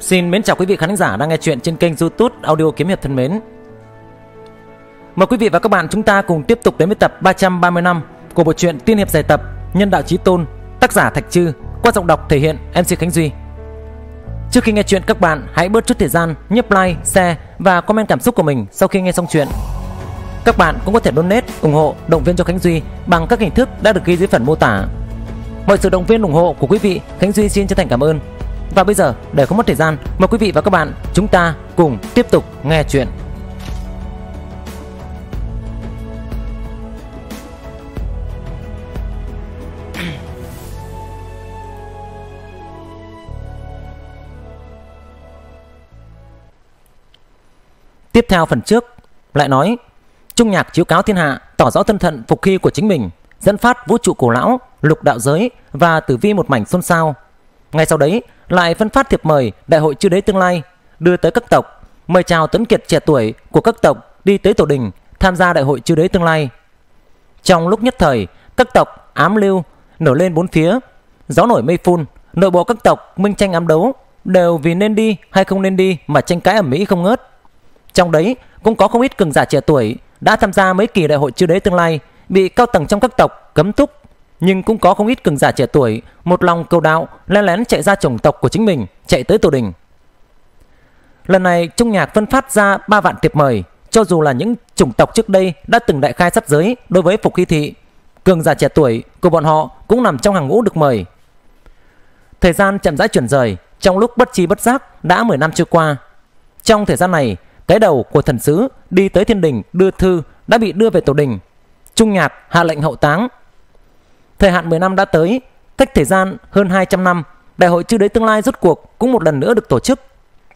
Xin mến chào quý vị khán giả đang nghe chuyện trên kênh YouTube Audio Kiếm Hiệp thân mến. Mời quý vị và các bạn chúng ta cùng tiếp tục đến với tập 335 của bộ truyện tiên hiệp dài tập Nhân Đạo Chí Tôn, tác giả Thạch Trư, qua giọng đọc thể hiện MC Khánh Duy. Trước khi nghe chuyện, các bạn hãy bớt chút thời gian nhấp like, share và comment cảm xúc của mình sau khi nghe xong chuyện. Các bạn cũng có thể donate ủng hộ, động viên cho Khánh Duy bằng các hình thức đã được ghi dưới phần mô tả. Mọi sự động viên ủng hộ của quý vị, Khánh Duy xin chân thành cảm ơn. Và bây giờ, để không mất thời gian, mời quý vị và các bạn chúng ta cùng tiếp tục nghe chuyện. Tiếp theo phần trước lại nói, Trung Nhạc chiếu cáo thiên hạ, tỏ rõ thân phận phục hy của chính mình, dẫn phát vũ trụ cổ lão, lục đạo giới và tử vi một mảnh xôn xao. Ngay sau đấy lại phân phát thiệp mời đại hội chư đế tương lai, đưa tới các tộc, mời chào tuấn kiệt trẻ tuổi của các tộc đi tới tổ đình tham gia đại hội chư đế tương lai. Trong lúc nhất thời, các tộc ám lưu nổi lên bốn phía, gió nổi mây phun, nội bộ các tộc minh tranh ám đấu, đều vì nên đi hay không nên đi mà tranh cãi ầm ĩ không ngớt. Trong đấy cũng có không ít cường giả trẻ tuổi đã tham gia mấy kỳ đại hội chư đế tương lai, bị cao tầng trong các tộc cấm túc, nhưng cũng có không ít cường giả trẻ tuổi một lòng cầu đạo, lén lén chạy ra chủng tộc của chính mình, chạy tới tổ đình. Lần này Trung Nhạc phân phát ra 3 vạn thiệp mời, cho dù là những chủng tộc trước đây đã từng đại khai sát giới đối với Phục Hy thị, cường giả trẻ tuổi của bọn họ cũng nằm trong hàng ngũ được mời. Thời gian chậm rãi chuyển rời, trong lúc bất chi bất giác đã 10 năm trôi qua. Trong thời gian này, cái đầu của thần sứ đi tới thiên đình đưa thư đã bị đưa về tổ đình. Trung Nhạc hạ lệnh hậu táng. Thời hạn 10 năm đã tới, cách thời gian hơn 200 năm, đại hội chư đế tương lai rốt cuộc cũng một lần nữa được tổ chức.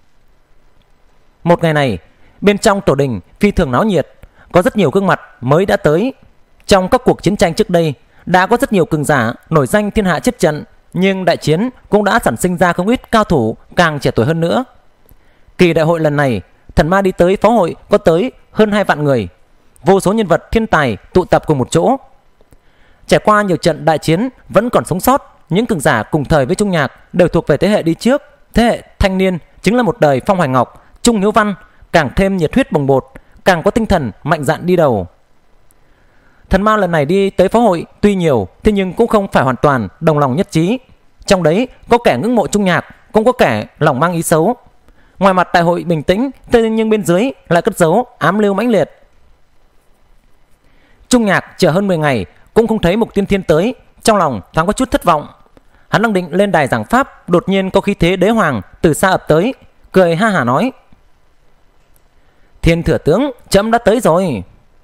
Một ngày này, bên trong tổ đình phi thường náo nhiệt, có rất nhiều gương mặt mới đã tới. Trong các cuộc chiến tranh trước đây, đã có rất nhiều cường giả nổi danh thiên hạ chết trận, nhưng đại chiến cũng đã sản sinh ra không ít cao thủ càng trẻ tuổi hơn nữa. Kỳ đại hội lần này, thần ma đi tới phó hội có tới hơn 2 vạn người, vô số nhân vật thiên tài tụ tập cùng một chỗ. Trải qua nhiều trận đại chiến vẫn còn sống sót, những cường giả cùng thời với Trung Nhạc đều thuộc về thế hệ đi trước, thế hệ thanh niên, chính là một đời Phong Hoài Ngọc, Trung Hiếu Văn, càng thêm nhiệt huyết bồng bột, càng có tinh thần mạnh dạn đi đầu. Thần ma lần này đi tới phó hội tuy nhiều, thế nhưng cũng không phải hoàn toàn đồng lòng nhất trí. Trong đấy có kẻ ngưỡng mộ Trung Nhạc, cũng có kẻ lòng mang ý xấu. Ngoài mặt đại hội bình tĩnh, thế nhưng bên dưới lại cất giấu ám lưu mãnh liệt. Trung Nhạc chờ hơn 10 ngày cũng không thấy Mục Tiên Thiên tới, trong lòng thoáng có chút thất vọng. Hắn đang định lên đài giảng pháp, đột nhiên có khí thế đế hoàng từ xa ập tới, cười ha hả nói: "Thiên thừa tướng, trẫm đã tới rồi."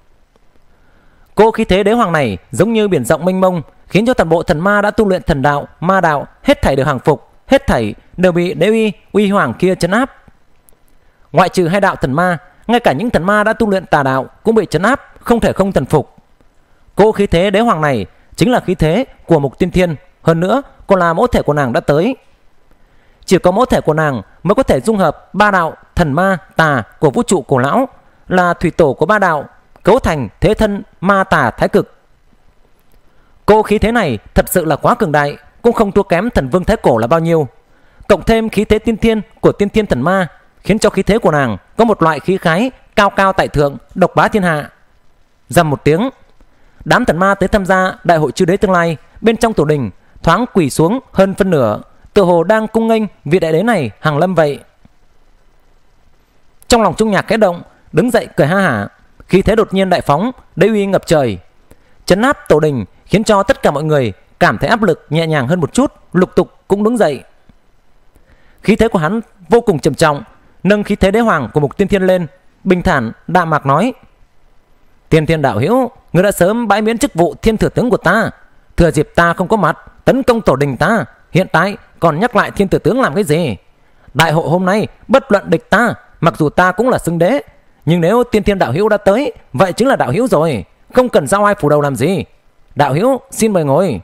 Cô khí thế đế hoàng này giống như biển rộng mênh mông, khiến cho toàn bộ thần ma đã tu luyện thần đạo, ma đạo hết thảy đều hàng phục, hết thảy đều bị đế uy hoàng kia trấn áp. Ngoại trừ 2 đạo thần ma, ngay cả những thần ma đã tu luyện tà đạo cũng bị trấn áp, không thể không thần phục. Cô khí thế đế hoàng này chính là khí thế của Mục Tiên Thiên, hơn nữa còn là mẫu thể của nàng đã tới. Chỉ có mẫu thể của nàng mới có thể dung hợp 3 đạo thần ma tà của vũ trụ cổ lão, là thủy tổ của 3 đạo, cấu thành thế thân ma tà thái cực. Cô khí thế này thật sự là quá cường đại, cũng không thua kém thần vương thái cổ là bao nhiêu. Cộng thêm khí thế tiên thiên của tiên thiên thần ma, khiến cho khí thế của nàng có một loại khí khái cao cao tại thượng, độc bá thiên hạ. Rầm một tiếng, đám thần ma tới tham gia đại hội chư đế tương lai bên trong tổ đình thoáng quỳ xuống hơn phân nửa, tựa hồ đang cung nghênh vị đại đế này hàng lâm vậy. Trong lòng Trung Nhạc khẽ động, đứng dậy cười ha hả, khí thế đột nhiên đại phóng, đế uy ngập trời, trấn áp tổ đình, khiến cho tất cả mọi người cảm thấy áp lực nhẹ nhàng hơn một chút, lục tục cũng đứng dậy. Khí thế của hắn vô cùng trầm trọng, nâng khí thế đế hoàng của Mục Tiên Thiên lên, bình thản đạm mạc nói: "Tiên Thiên đạo hữu, ngươi đã sớm bãi miễn chức vụ thiên thừa tướng của ta, thừa dịp ta không có mặt tấn công tổ đình ta, hiện tại còn nhắc lại thiên thừa tướng làm cái gì? Đại hội hôm nay bất luận địch ta, mặc dù ta cũng là xưng đế, nhưng nếu Tiên Thiên đạo hữu đã tới, vậy chính là đạo hữu rồi, không cần giao ai phủ đầu làm gì. Đạo hữu xin mời ngồi."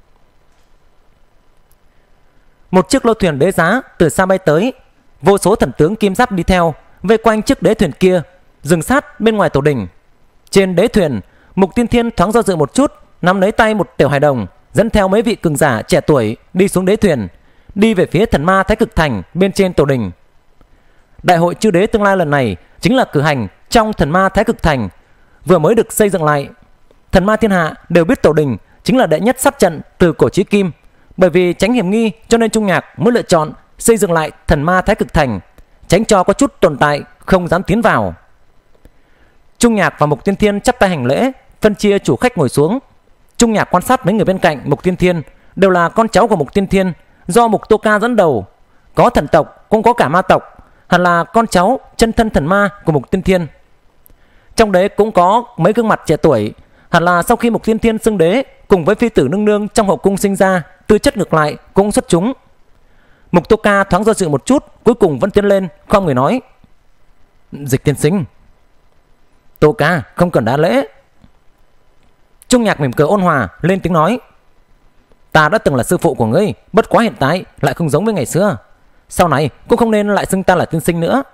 Một chiếc lô thuyền đế giá từ xa bay tới, vô số thần tướng kim giáp đi theo, vây quanh chiếc đế thuyền kia, dừng sát bên ngoài tổ đình. Trên đế thuyền, Mục Tiên Thiên thoáng do dự một chút, nắm lấy tay một tiểu hài đồng, dẫn theo mấy vị cường giả trẻ tuổi đi xuống đế thuyền. đi về phía thần ma Thái Cực Thành bên trên tổ đình. Đại hội chư đế tương lai lần này chính là cử hành trong thần ma Thái Cực Thành, vừa mới được xây dựng lại. Thần ma thiên hạ đều biết tổ đình chính là đệ nhất sát trận từ cổ chí kim, bởi vì tránh hiểm nghi cho nên Trung Nhạc mới lựa chọn xây dựng lại thần ma Thái Cực Thành, tránh cho có chút tồn tại không dám tiến vào. Trung Nhạc và Mục Tiên Thiên chắp tay hành lễ, phân chia chủ khách ngồi xuống. Trung Nhạc quan sát mấy người bên cạnh Mục Tiên Thiên đều là con cháu của Mục Tiên Thiên, do Mục Tô Ca dẫn đầu, có thần tộc cũng có cả ma tộc, hẳn là con cháu chân thân thần ma của Mục Tiên Thiên. Trong đấy cũng có mấy gương mặt trẻ tuổi, hẳn là sau khi Mục Tiên Thiên xưng đế cùng với phi tử nương nương trong hậu cung sinh ra, tư chất ngược lại cũng xuất chúng. Mục Tô Ca thoáng do dự một chút, cuối cùng vẫn tiến lên không người nói: Dịch tiên sinh. Tô Ca không cần đa lễ. Trung Nhạc mỉm cười ôn hòa lên tiếng nói: Ta đã từng là sư phụ của ngươi, bất quá hiện tại lại không giống với ngày xưa, sau này cũng không nên lại xưng ta là tiên sinh nữa.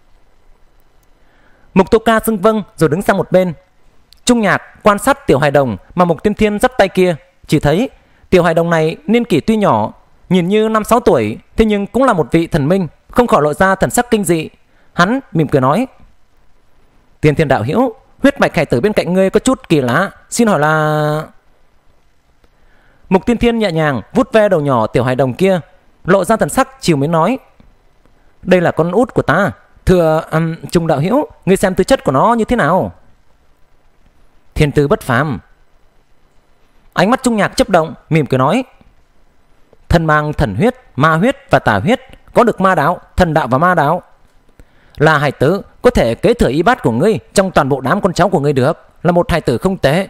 Mục Tô Ca xưng vâng rồi đứng sang một bên. Trung Nhạc quan sát tiểu hài đồng mà Mục Tiên Thiên dắt tay kia, chỉ thấy tiểu hài đồng này niên kỷ tuy nhỏ, nhìn như 5-6 tuổi, thế nhưng cũng là một vị thần minh, không khỏi lộ ra thần sắc kinh dị. Hắn mỉm cười nói: Tiên Thiên đạo hữu, huyết mạch hải tử bên cạnh ngươi có chút kỳ lạ, xin hỏi là... Mục Tiên Thiên nhẹ nhàng vuốt ve đầu nhỏ tiểu hài đồng kia, lộ ra thần sắc chiều mến nói: Đây là con út của ta, thưa Trung đạo hữu, ngươi xem tư chất của nó như thế nào? Thiên tư bất phàm. Ánh mắt Trung Nhạc chớp động, mỉm cười nói: Thân mang thần huyết, ma huyết và tà huyết, có được ma đạo, thần đạo và ma đạo. Là hài tử có thể kế thừa y bát của ngươi trong toàn bộ đám con cháu của ngươi được, là một hài tử không tệ.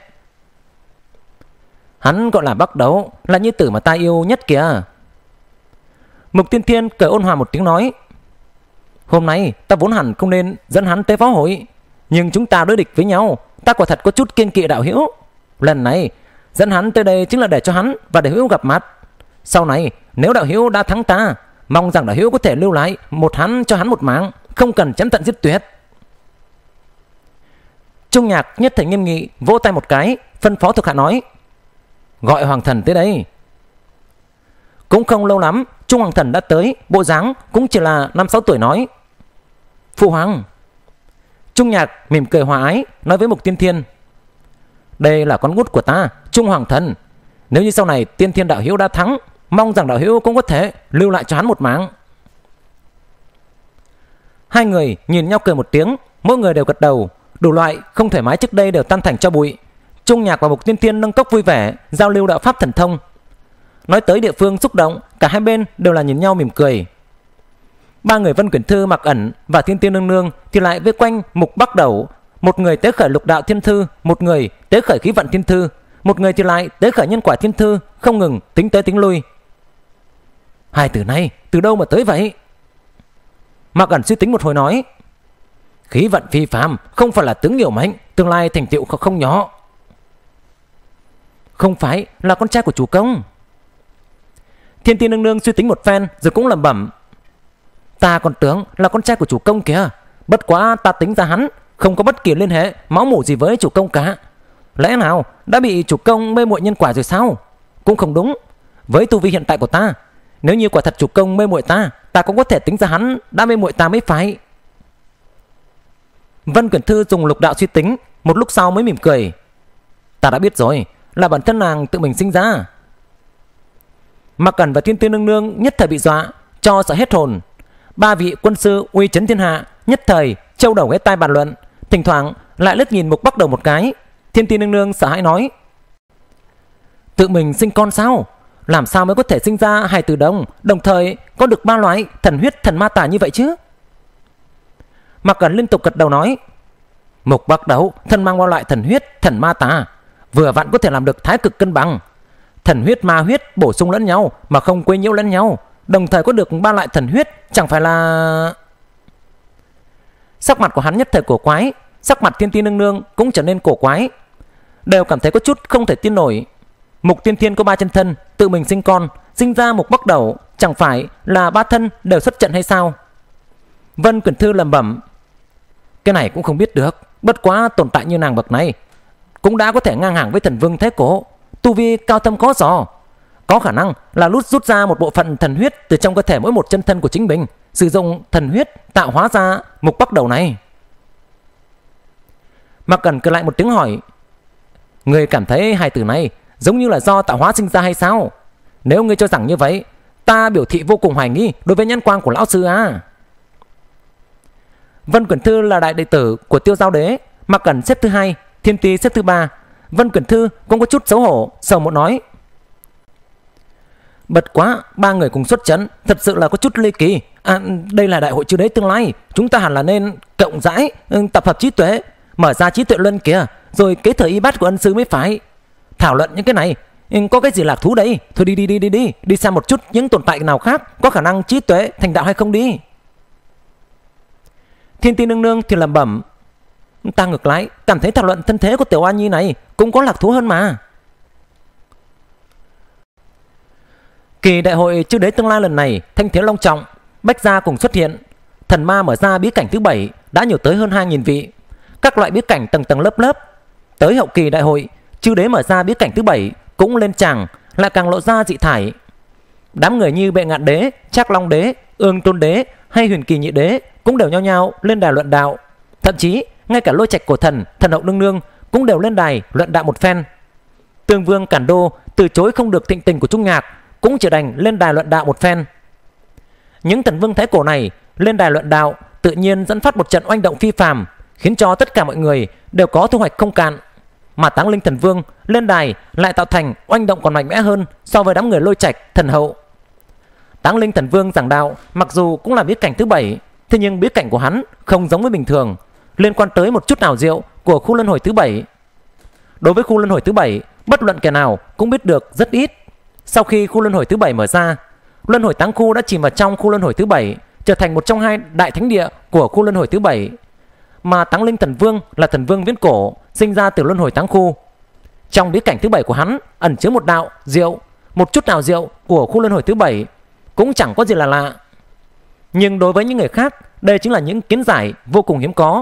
Hắn gọi là Bắc Đấu, là nhi tử mà ta yêu nhất kìa. Mục Tiên Thiên cười ôn hòa một tiếng nói: Hôm nay ta vốn hẳn không nên dẫn hắn tới pháo hội, nhưng chúng ta đối địch với nhau, ta quả thật có chút kiên kỵ đạo hữu. Lần này dẫn hắn tới đây chính là để cho hắn và đạo hữu gặp mặt. Sau này nếu đạo hữu đã thắng ta, mong rằng đạo hữu có thể lưu lại một hắn cho hắn một mạng, không cần chém tận giết tuyệt. Trung Nhạc nhất thời nghiêm nghị, vỗ tay một cái, phân phó thuộc hạ nói: Gọi hoàng thần tới đây. Cũng không lâu lắm, Trung hoàng thần đã tới, bộ dáng cũng chỉ là 5-6 tuổi, nói: Phụ hoàng. Trung Nhạc mỉm cười hòa ái nói với Mục Tiên Thiên: Đây là con út của ta, Trung hoàng thần. Nếu như sau này Tiên Thiên đạo hữu đã thắng, mong rằng đạo hữu cũng có thể lưu lại cho hắn một mạng. Hai người nhìn nhau cười một tiếng, mỗi người đều gật đầu. Đủ loại không thoải mái trước đây đều tan thành cho bụi. Trung Nhạc và Mục Tiên Thiên nâng cốc vui vẻ giao lưu đạo pháp thần thông. Nói tới địa phương xúc động, cả hai bên đều là nhìn nhau mỉm cười. Ba người Vân Quyển Thư, Mạc Ẩn và Thiên Tiên Nương Nương thì lại vây quanh Mục Bắc Đầu. Một người tế khởi lục đạo thiên thư, một người tế khởi khí vận thiên thư, một người thì lại tế khởi nhân quả thiên thư, không ngừng tính tới tính lui. Hai từ này từ đâu mà tới vậy? Mạc Ẩn suy tính một hồi nói: Khí vận phi phàm, không phải là tướng nhiều mệnh, tương lai thành tựu không nhỏ. Không phải là con trai của chủ công. Thiên Tiên Nương Nương suy tính một phen rồi cũng lẩm bẩm: Ta còn tưởng là con trai của chủ công kìa, bất quá ta tính ra hắn không có bất kỳ liên hệ máu mủ gì với chủ công cả. Lẽ nào đã bị chủ công mê muội nhân quả rồi sao? Cũng không đúng. Với tu vi hiện tại của ta, nếu như quả thật chủ công mê muội ta, ta cũng có thể tính ra hắn đã mê muội ta mới phải. Vân Quyển Thư dùng lục đạo suy tính, một lúc sau mới mỉm cười: Ta đã biết rồi, là bản thân nàng tự mình sinh ra. Mạc Cẩn và Thiên Tiên Nương Nương nhất thời bị dọa cho sợ hết hồn. Ba vị quân sư uy chấn thiên hạ nhất thời châu đầu ghé tai bàn luận, thỉnh thoảng lại liếc nhìn Mục Bắc Đầu một cái. Thiên Tiên Nương Nương sợ hãi nói: Tự mình sinh con sao? Làm sao mới có thể sinh ra hài tử đồng thời có được ba loại thần huyết thần ma tà như vậy chứ? Mạc Cẩn liên tục gật đầu nói: Mục Bắc Đầu thân mang ba loại thần huyết thần ma tà, vừa vặn có thể làm được thái cực cân bằng. Thần huyết ma huyết bổ sung lẫn nhau mà không quấy nhiễu lẫn nhau, đồng thời có được ba loại thần huyết, chẳng phải là... Sắc mặt của hắn nhất thời cổ quái, sắc mặt Thiên Tiên Nương Nương cũng trở nên cổ quái, đều cảm thấy có chút không thể tin nổi. Mục Tiên Thiên có ba chân thân, tự mình sinh con, sinh ra Mục Bắc Đầu, chẳng phải là ba thân đều xuất trận hay sao? Vân Quyển Thư lẩm bẩm: Cái này cũng không biết được, bất quá tồn tại như nàng bậc này cũng đã có thể ngang hàng với thần vương Thái Cổ, tu vi cao thâm khó dò. có khả năng là rút ra một bộ phận thần huyết từ trong cơ thể mỗi một chân thân của chính mình, sử dụng thần huyết tạo hóa ra mục bắc đầu này. Mạc Cẩn cười lại một tiếng hỏi: Ngươi cảm thấy hai từ này giống như là do tạo hóa sinh ra hay sao? Nếu ngươi cho rằng như vậy, ta biểu thị vô cùng hoài nghi đối với nhãn quang của lão sư à. Vân Quyển Thư là đại đệ tử của Tiêu Giao Đế, Mạc Cẩn xếp thứ 2, Thiên Ti xếp thứ 3. Vân Quyển Thư cũng có chút xấu hổ, sầu một nói: Bật quá, ba người cùng xuất trận, thật sự là có chút ly kỳ. Đây là đại hội chư đế tương lai, chúng ta hẳn là nên cộng rãi, tập hợp trí tuệ, mở ra trí tuệ luân kìa, rồi kế thừa y bát của ân sư mới phải. Thảo luận những cái này có cái gì lạc thú đấy. Thôi đi xem một chút những tồn tại nào khác có khả năng trí tuệ thành đạo hay không đi. Thiên Ti nương nương thì lẩm bẩm: Ta ngược lại cảm thấy thảo luận thân thế của Tiểu Oa Nhi này cũng có lạc thú hơn mà. Kỳ đại hội chư đế tương lai lần này thanh thế long trọng, bách gia cùng xuất hiện. Thần ma mở ra bí cảnh thứ 7 đã nhiều tới hơn 2.000 vị, các loại bí cảnh tầng tầng lớp lớp. Tới hậu kỳ đại hội, chư đế mở ra bí cảnh thứ 7 cũng lên tràng, lại càng lộ ra dị thải. Đám người như Bệ Ngạn Đế, Trác Long Đế, Ương Tôn Đế hay Huyền Kỳ Nhị Đế cũng đều nhao nhao lên đài luận đạo. Thậm chí ngay cả Lôi Trạch Cổ Thần, Thần Hậu Nương Nương cũng đều lên đài luận đạo một phen. Tương Vương Cản Đô từ chối không được thịnh tình của Trung Nhạc, cũng chỉ đành lên đài luận đạo một phen. Những thần vương thái cổ này lên đài luận đạo tự nhiên dẫn phát một trận oanh động phi phàm, khiến cho tất cả mọi người đều có thu hoạch không cạn. Mà Táng Linh Thần Vương lên đài lại tạo thành oanh động còn mạnh mẽ hơn so với đám người Lôi Trạch, Thần Hậu. Táng Linh Thần Vương giảng đạo mặc dù cũng là bí cảnh thứ 7, thế nhưng bí cảnh của hắn không giống với bình thường, liên quan tới một chút ảo diệu của khu luân hồi thứ 7. Đối với khu luân hồi thứ 7, bất luận kẻ nào cũng biết được rất ít. Sau khi khu luân hồi thứ 7 mở ra, luân hồi táng khu đã chìm vào trong khu luân hồi thứ 7, trở thành một trong hai đại thánh địa của khu luân hồi thứ 7. Mà Táng Linh Thần Vương là thần vương viễn cổ, sinh ra từ luân hồi táng khu. Trong bí cảnh thứ 7 của hắn ẩn chứa một đạo diệu, một chút nào diệu của khu luân hồi thứ 7, cũng chẳng có gì là lạ. Nhưng đối với những người khác, đây chính là những kiến giải vô cùng hiếm có.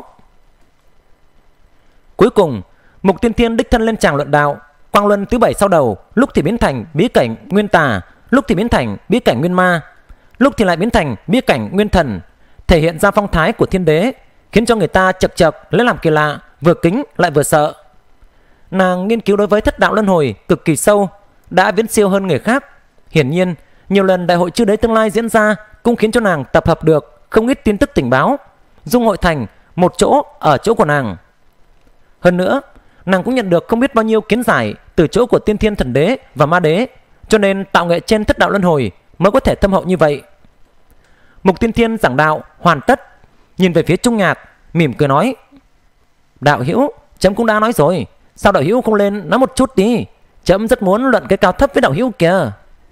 Cuối cùng, Mục Tiên Thiên đích thân lên tràng luận đạo. Quang luân thứ 7 sau đầu, lúc thì biến thành bí cảnh nguyên tà, lúc thì biến thành bí cảnh nguyên ma, lúc thì lại biến thành bí cảnh nguyên thần, thể hiện ra phong thái của thiên đế, khiến cho người ta chậc chậc lấy làm kỳ lạ, vừa kính lại vừa sợ. Nàng nghiên cứu đối với thất đạo luân hồi cực kỳ sâu, đã viễn siêu hơn người khác. Hiển nhiên, nhiều lần đại hội chư đế tương lai diễn ra cũng khiến cho nàng tập hợp được không ít tin tức tình báo, dung hội thành một chỗ ở chỗ của nàng. Hơn nữa, nàng cũng nhận được không biết bao nhiêu kiến giải từ chỗ của Tiên Thiên Thần Đế và Ma Đế, cho nên tạo nghệ trên thất đạo luân hồi mới có thể thâm hậu như vậy. Mục Tiên Thiên giảng đạo hoàn tất, nhìn về phía Trung Nhạc, mỉm cười nói: Đạo hữu, chấm cũng đã nói rồi, sao đạo hữu không lên nói một chút đi? Chấm rất muốn luận cái cao thấp với đạo hữu kìa.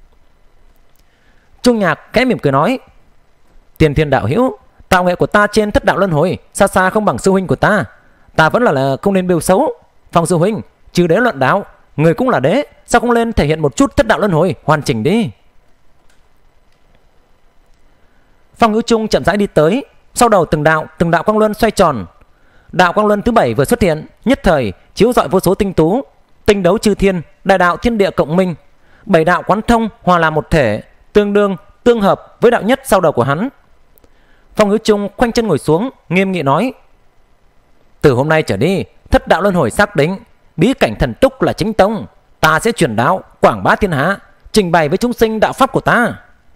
Trung Nhạc khẽ mỉm cười nói: Tiên Thiên đạo hữu, tạo nghệ của ta trên thất đạo luân hồi xa xa không bằng sư huynh của ta. Ta vẫn là không nên bêu xấu. Phong sư huynh, trừ đế luận đạo, người cũng là đế, sao không lên thể hiện một chút thất đạo luân hồi hoàn chỉnh đi? Phong Hữu Trung chậm rãi đi tới, sau đầu từng đạo quang luân xoay tròn. Đạo quang luân thứ 7 vừa xuất hiện, nhất thời chiếu rọi vô số tinh tú, tinh đấu chư thiên, đại đạo thiên địa cộng minh, 7 đạo quán thông hòa làm một thể, tương đương tương hợp với đạo nhất sau đầu của hắn. Phong Hữu Trung khoanh chân ngồi xuống, nghiêm nghị nói: Từ hôm nay trở đi, thất đạo luân hồi xác định, bí cảnh thần túc là chính tông. Ta sẽ truyền đạo, quảng bá thiên hạ, trình bày với chúng sinh đạo pháp của ta.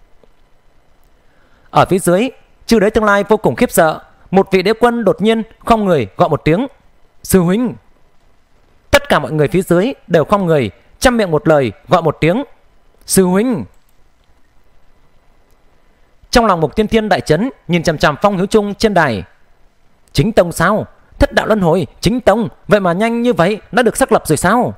Ở phía dưới, chư đế tương lai vô cùng khiếp sợ. Một vị đế quân đột nhiên khom người gọi một tiếng: Sư huynh. Tất cả mọi người phía dưới đều khom người, chăm miệng một lời gọi một tiếng: Sư huynh. Trong lòng Mục Tiên Thiên đại chấn, nhìn chằm chằm Phong Hữu Trung trên đài. Chính tông sao? Thất đạo luân hồi chính tông, vậy mà nhanh như vậy đã được xác lập rồi sao?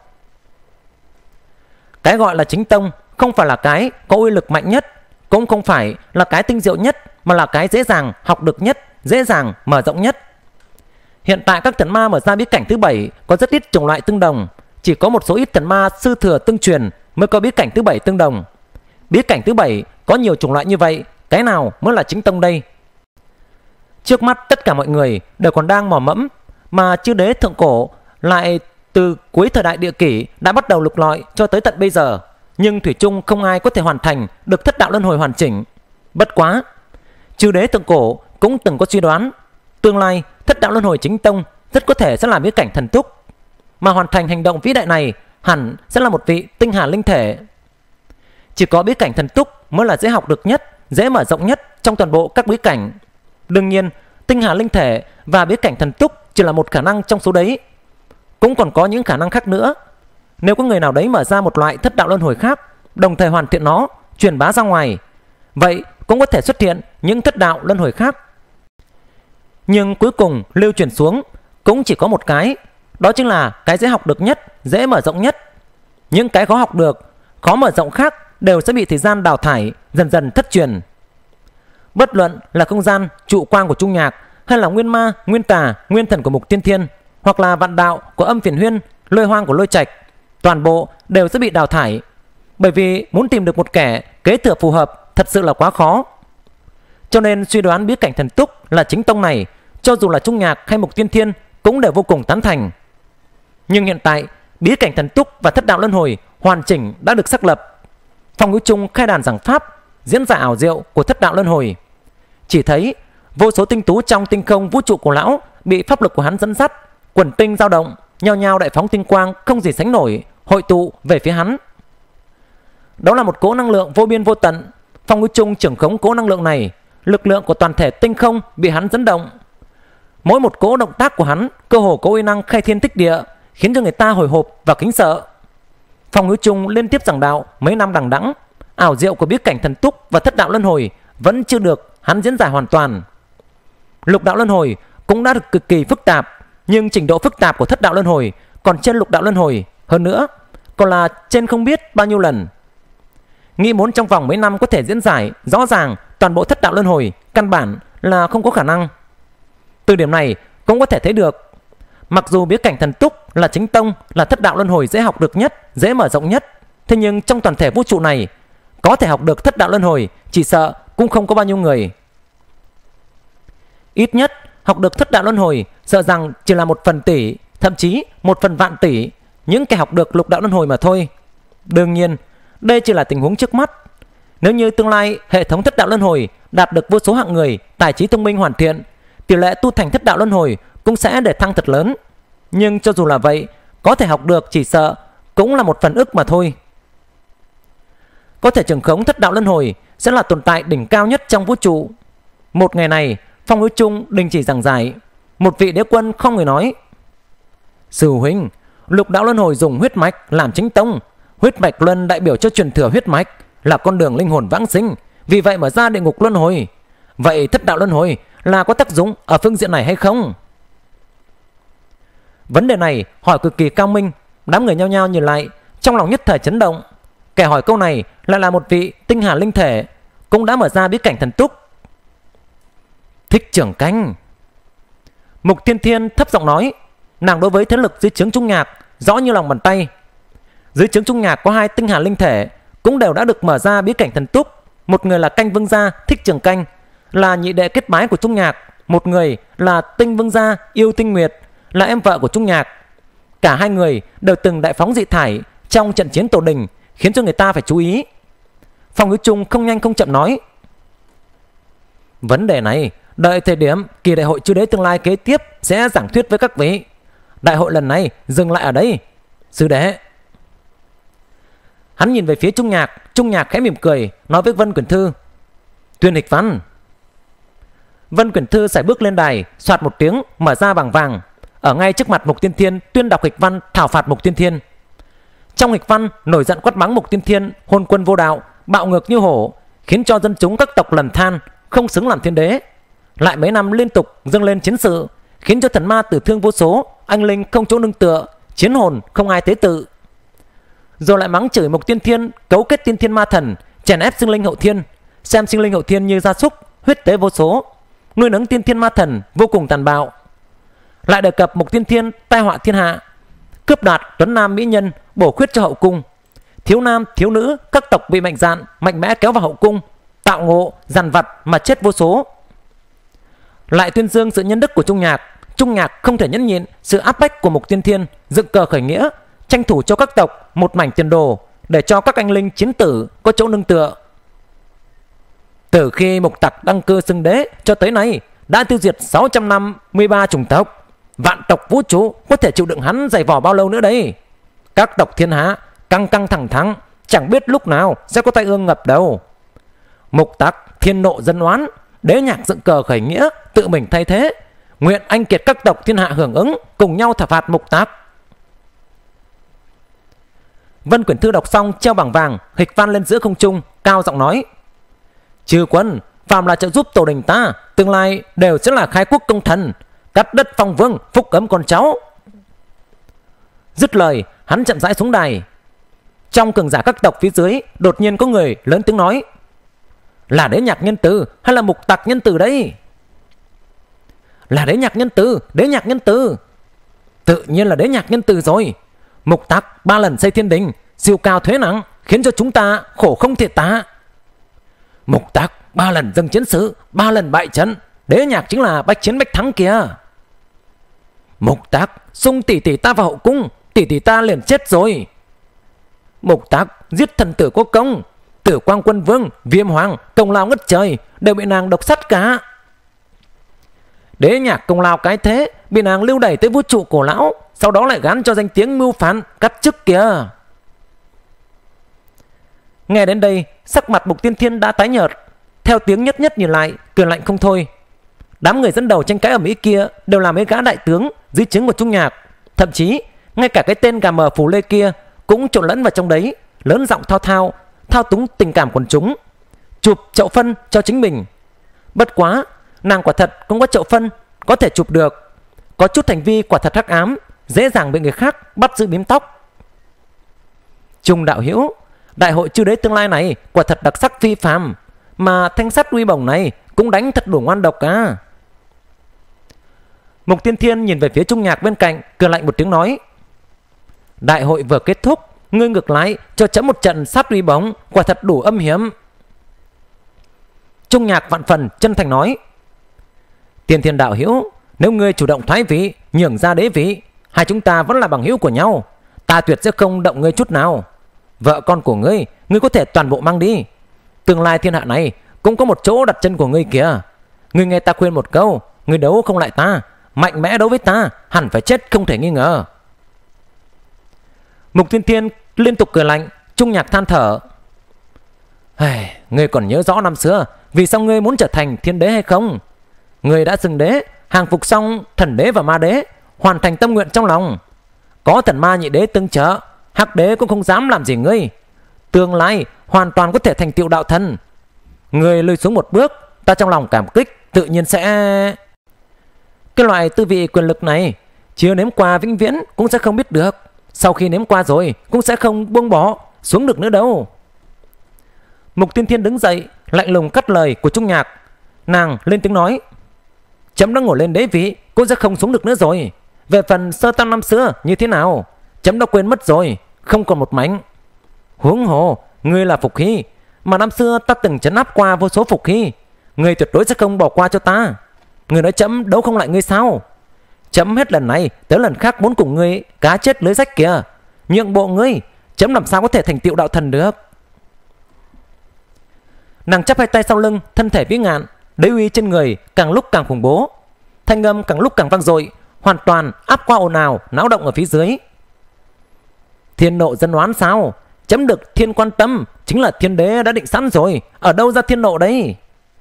Cái gọi là chính tông không phải là cái có uy lực mạnh nhất, cũng không phải là cái tinh diệu nhất, mà là cái dễ dàng học được nhất, dễ dàng mở rộng nhất. Hiện tại các thần ma mở ra bí cảnh thứ 7 có rất ít chủng loại tương đồng, chỉ có một số ít thần ma sư thừa tương truyền mới có bí cảnh thứ 7 tương đồng. Bí cảnh thứ 7 có nhiều chủng loại như vậy, cái nào mới là chính tông đây? Trước mắt tất cả mọi người đều còn đang mò mẫm, mà chư đế thượng cổ lại từ cuối thời đại địa kỷ đã bắt đầu lục lọi cho tới tận bây giờ, nhưng thủy chung không ai có thể hoàn thành được thất đạo luân hồi hoàn chỉnh. Bất quá, chư đế thượng cổ cũng từng có suy đoán, tương lai thất đạo luân hồi chính tông rất có thể sẽ là bí cảnh thần túc, mà hoàn thành hành động vĩ đại này hẳn sẽ là một vị tinh hà linh thể. Chỉ có bí cảnh thần túc mới là dễ học được nhất, dễ mở rộng nhất trong toàn bộ các bí cảnh. Đương nhiên, tinh hà linh thể và bí cảnh thần túc chỉ là một khả năng trong số đấy. Cũng còn có những khả năng khác nữa. Nếu có người nào đấy mở ra một loại thất đạo luân hồi khác, đồng thời hoàn thiện nó, truyền bá ra ngoài, vậy cũng có thể xuất hiện những thất đạo luân hồi khác. Nhưng cuối cùng lưu truyền xuống cũng chỉ có một cái, đó chính là cái dễ học được nhất, dễ mở rộng nhất. Những cái khó học được, khó mở rộng khác đều sẽ bị thời gian đào thải, dần dần thất truyền. Bất luận là không gian trụ quang của Trung Nhạc, hay là nguyên ma, nguyên tà, nguyên thần của Mục Tiên Thiên, hoặc là vạn đạo của Âm Phiền Huyên, lôi hoang của Lôi Trạch, toàn bộ đều sẽ bị đào thải. Bởi vì muốn tìm được một kẻ kế thừa phù hợp thật sự là quá khó. Cho nên suy đoán bí cảnh thần túc là chính tông này, cho dù là Trung Nhạc hay Mục Tiên Thiên cũng đều vô cùng tán thành. Nhưng hiện tại bí cảnh thần túc và thất đạo luân hồi hoàn chỉnh đã được xác lập. Phong Ngữ Trung khai đàn giảng pháp, diễn giải ảo diệu của thất đạo luân hồi. Chỉ thấy vô số tinh tú trong tinh không vũ trụ của lão bị pháp lực của hắn dẫn dắt, quần tinh dao động, nhao nhao đại phóng tinh quang không gì sánh nổi, hội tụ về phía hắn. Đó là một cỗ năng lượng vô biên vô tận. Phong Ngữ Trung trưởng khống cỗ năng lượng này, lực lượng của toàn thể tinh không bị hắn dẫn động. Mỗi một cỗ động tác của hắn cơ hồ có uy năng khai thiên tích địa, khiến cho người ta hồi hộp và kính sợ. Phong Ngữ Trung liên tiếp giảng đạo mấy năm đằng đẵng, ảo diệu của bí cảnh thần túc và thất đạo luân hồi vẫn chưa được hắn diễn giải hoàn toàn. Lục đạo luân hồi cũng đã được cực kỳ phức tạp, nhưng trình độ phức tạp của thất đạo luân hồi còn trên lục đạo luân hồi, hơn nữa còn là trên không biết bao nhiêu lần. Nghĩ muốn trong vòng mấy năm có thể diễn giải rõ ràng toàn bộ thất đạo luân hồi căn bản là không có khả năng. Từ điểm này cũng có thể thấy được, mặc dù bí cảnh thần túc là chính tông, là thất đạo luân hồi dễ học được nhất, dễ mở rộng nhất, thế nhưng trong toàn thể vũ trụ này có thể học được thất đạo luân hồi chỉ sợ cũng không có bao nhiêu người. Ít nhất học được thất đạo luân hồi sợ rằng chỉ là 1/1000.000, thậm chí 1/1,000,000,000 những kẻ học được lục đạo luân hồi mà thôi. Đương nhiên đây chỉ là tình huống trước mắt. Nếu như tương lai hệ thống thất đạo luân hồi đạt được vô số hạng người tài trí thông minh hoàn thiện, tỷ lệ tu thành thất đạo luân hồi cũng sẽ để thăng thật lớn. Nhưng cho dù là vậy, có thể học được chỉ sợ cũng là 1/ức mà thôi. Có thể trưởng khống thất đạo luân hồi sẽ là tồn tại đỉnh cao nhất trong vũ trụ. Một ngày này, Phong Ngữ Trung đình chỉ giảng giải. Một vị đế quân không người nói: Sư huynh, lục đạo luân hồi dùng huyết mạch làm chính tông. Huyết mạch luân đại biểu cho truyền thừa huyết mạch, là con đường linh hồn vãng sinh, vì vậy mở ra địa ngục luân hồi. Vậy thất đạo luân hồi là có tác dụng ở phương diện này hay không? Vấn đề này hỏi cực kỳ cao minh. Đám người nhao nhao nhìn lại, trong lòng nhất thời chấn động. Kẻ hỏi câu này lại là một vị tinh hà linh thể, cũng đã mở ra bí cảnh thần túc. Thích Trưởng Canh. Mục Tiên Thiên thấp giọng nói. Nàng đối với thế lực dưới trướng Trung Nhạc rõ như lòng bàn tay. Dưới trướng Trung Nhạc có 2 tinh hà linh thể, cũng đều đã được mở ra bí cảnh thần túc. Một người là Canh Vương gia Thích Trường Canh, là nhị đệ kết bái của Trung Nhạc. Một người là Tinh Vương gia Yêu Tinh Nguyệt, là em vợ của Trung Nhạc. Cả hai người đều từng đại phóng dị thải trong trận chiến tổ đình, khiến cho người ta phải chú ý. Phong Ngữ Trung không nhanh không chậm nói: Vấn đề này đợi thời điểm kỳ đại hội chư đế tương lai kế tiếp sẽ giảng thuyết với các vị. Đại hội lần này dừng lại ở đây. Sư đệ. Hắn nhìn về phía Trung Nhạc. Trung Nhạc khẽ mỉm cười nói với Vân Quyển Thư: Tuyên hịch văn. Vân Quyển Thư sải bước lên đài, soạt một tiếng mở ra bảng vàng. Ở ngay trước mặt Mục Tiên Thiên tuyên đọc hịch văn thảo phạt Mục Tiên Thiên. Trong hịch văn nổi giận quát mắng Mục Tiên Thiên hôn quân vô đạo, bạo ngược như hổ, khiến cho dân chúng các tộc lầm than, không xứng làm thiên đế. Lại mấy năm liên tục dâng lên chiến sự, khiến cho thần ma tử thương vô số, anh linh không chỗ nương tựa, chiến hồn không ai tế tự. Rồi lại mắng chửi Mục Tiên Thiên cấu kết tiên thiên ma thần, chèn ép sinh linh hậu thiên, xem sinh linh hậu thiên như gia súc, huyết tế vô số, nuôi nấng tiên thiên ma thần vô cùng tàn bạo. Lại đề cập Mục Tiên Thiên tai họa thiên hạ, cướp đoạt tuấn nam mỹ nhân, bổ khuyết cho hậu cung, thiếu nam thiếu nữ các tộc bị mạnh dạn mạnh mẽ kéo vào hậu cung, tạo ngộ dằn vặt mà chết vô số. Lại tuyên dương sự nhân đức của Trung Nhạc. Trung Nhạc không thể nhẫn nhịn sự áp bách của Mục Tiên Thiên, dựng cờ khởi nghĩa, tranh thủ cho các tộc một mảnh tiền đồ, để cho các anh linh chiến tử có chỗ nương tựa. Từ khi Mục Tặc đăng cơ xưng đế cho tới nay đã tiêu diệt 653 chủng tộc. Vạn tộc vũ trụ có thể chịu đựng hắn dày vò bao lâu nữa đây? Các tộc thiên hạ căng căng thẳng thẳng, chẳng biết lúc nào sẽ có tai ương ngập đầu. Mục Tặc thiên nộ dân oán, Đế Nhạc dựng cờ khởi nghĩa, tự mình thay thế, nguyện anh kiệt các tộc thiên hạ hưởng ứng, cùng nhau thảo phạt Mục Tặc. Vân quyển thư đọc xong treo bảng vàng, hịch van lên giữa không trung, cao giọng nói: Chư quân, phàm là trợ giúp tổ đình ta, tương lai đều sẽ là khai quốc công thần, cắt đất phong vương, phúc ấm con cháu. Dứt lời, hắn chậm rãi xuống đài. Trong cường giả các tộc phía dưới, đột nhiên có người lớn tiếng nói: Là Đế Nhạc nhân từ hay là Mục Tặc nhân từ đấy? Là Đế Nhạc nhân từ, Đế Nhạc nhân từ. Tự nhiên là Đế Nhạc nhân từ rồi. Mục Tặc 3 lần xây thiên đình, siêu cao thuế nặng, khiến cho chúng ta khổ không thể tả. Mục Tặc 3 lần dâng chiến sự, 3 lần bại trận, Đế Nhạc chính là bách chiến bách thắng kìa. Mục Tặc xung tỷ tỷ ta vào hậu cung, tỷ tỷ ta liền chết rồi. Mục Tặc giết thần tử có công, Tử Quang Quân Vương, Viêm Hoàng công lao ngất trời, đều bị nàng độc sát cả. Đế Nhạc công lao cái thế, bị nàng lưu đẩy tới vũ trụ cổ lão, sau đó lại gán cho danh tiếng mưu phản cắt chức kìa. Nghe đến đây, sắc mặt Mục Tiên Thiên đã tái nhợt, theo tiếng nhất nhất nhìn lại, cười lạnh không thôi. Đám người dẫn đầu tranh cãi ở Mỹ kia đều là mấy gã đại tướng dưới trướng của Trung Nhạc, thậm chí ngay cả cái tên gà mờ Phù Lê kia cũng trộn lẫn vào trong đấy, lớn giọng thao túng tình cảm quần chúng, chụp chậu phân cho chính mình. Bất quá, nàng quả thật cũng có chậu phân có thể chụp được, có chút hành vi quả thật hắc ám, dễ dàng bị người khác bắt giữ bím tóc. Trung đạo hữu, đại hội chư đế tương lai này quả thật đặc sắc phi phàm, mà thanh sắt uy bổng này cũng đánh thật đủ ngoan độc à. Mục Tiên Thiên nhìn về phía Trung Nhạc bên cạnh, cười lạnh một tiếng nói: Đại hội vừa kết thúc, ngươi ngược lại cho chấm một trận sát uy bổng, quả thật đủ âm hiểm. Trung Nhạc vạn phần chân thành nói: Tiên Thiên đạo hữu, nếu ngươi chủ động thoái vị, nhường ra đế vị, hai chúng ta vẫn là bằng hữu của nhau, ta tuyệt sẽ không động ngươi chút nào. Vợ con của ngươi, ngươi có thể toàn bộ mang đi. Tương lai thiên hạ này cũng có một chỗ đặt chân của ngươi kìa. Ngươi nghe ta khuyên một câu, ngươi đấu không lại ta, mạnh mẽ đấu với ta, hẳn phải chết không thể nghi ngờ. Mục Tiên Thiên liên tục cười lạnh. Trung Nhạc than thở: Ngươi còn nhớ rõ năm xưa vì sao ngươi muốn trở thành thiên đế hay không? Ngươi đã xưng đế, hàng phục xong thần đế và ma đế, hoàn thành tâm nguyện trong lòng. Có thần ma nhị đế tương trợ, hắc đế cũng không dám làm gì ngươi. Tương lai hoàn toàn có thể thành tựu đạo thần. Ngươi lùi xuống một bước, ta trong lòng cảm kích, tự nhiên sẽ... Cái loại tư vị quyền lực này chưa nếm qua vĩnh viễn cũng sẽ không biết được. Sau khi nếm qua rồi cũng sẽ không buông bỏ xuống được nữa đâu. Mục Tiên Thiên đứng dậy, lạnh lùng cắt lời của Trung Nhạc. Nàng lên tiếng nói: Chấm đã ngồi lên đế vị cũng sẽ không xuống được nữa rồi. Về phần sơ tam năm xưa như thế nào, chấm đã quên mất rồi, không còn một mảnh. Huống hồ ngươi là Phục Hy, mà năm xưa ta từng trấn áp qua vô số Phục Hy, ngươi tuyệt đối sẽ không bỏ qua cho ta. Ngươi nói chấm đấu không lại ngươi sao? Chấm hết lần này tới lần khác muốn cùng ngươi cá chết lưới rách kìa. Nhượng bộ ngươi, chấm làm sao có thể thành tựu đạo thần được. Nàng chắp hai tay sau lưng, thân thể vĩ ngạn, đế uy trên người càng lúc càng khủng bố, thanh âm càng lúc càng vang dội, hoàn toàn áp qua ồn ào náo động ở phía dưới. Thiên nộ dân oán sao? Chấm được thiên quan tâm, chính là thiên đế đã định sẵn rồi, ở đâu ra thiên nộ đấy?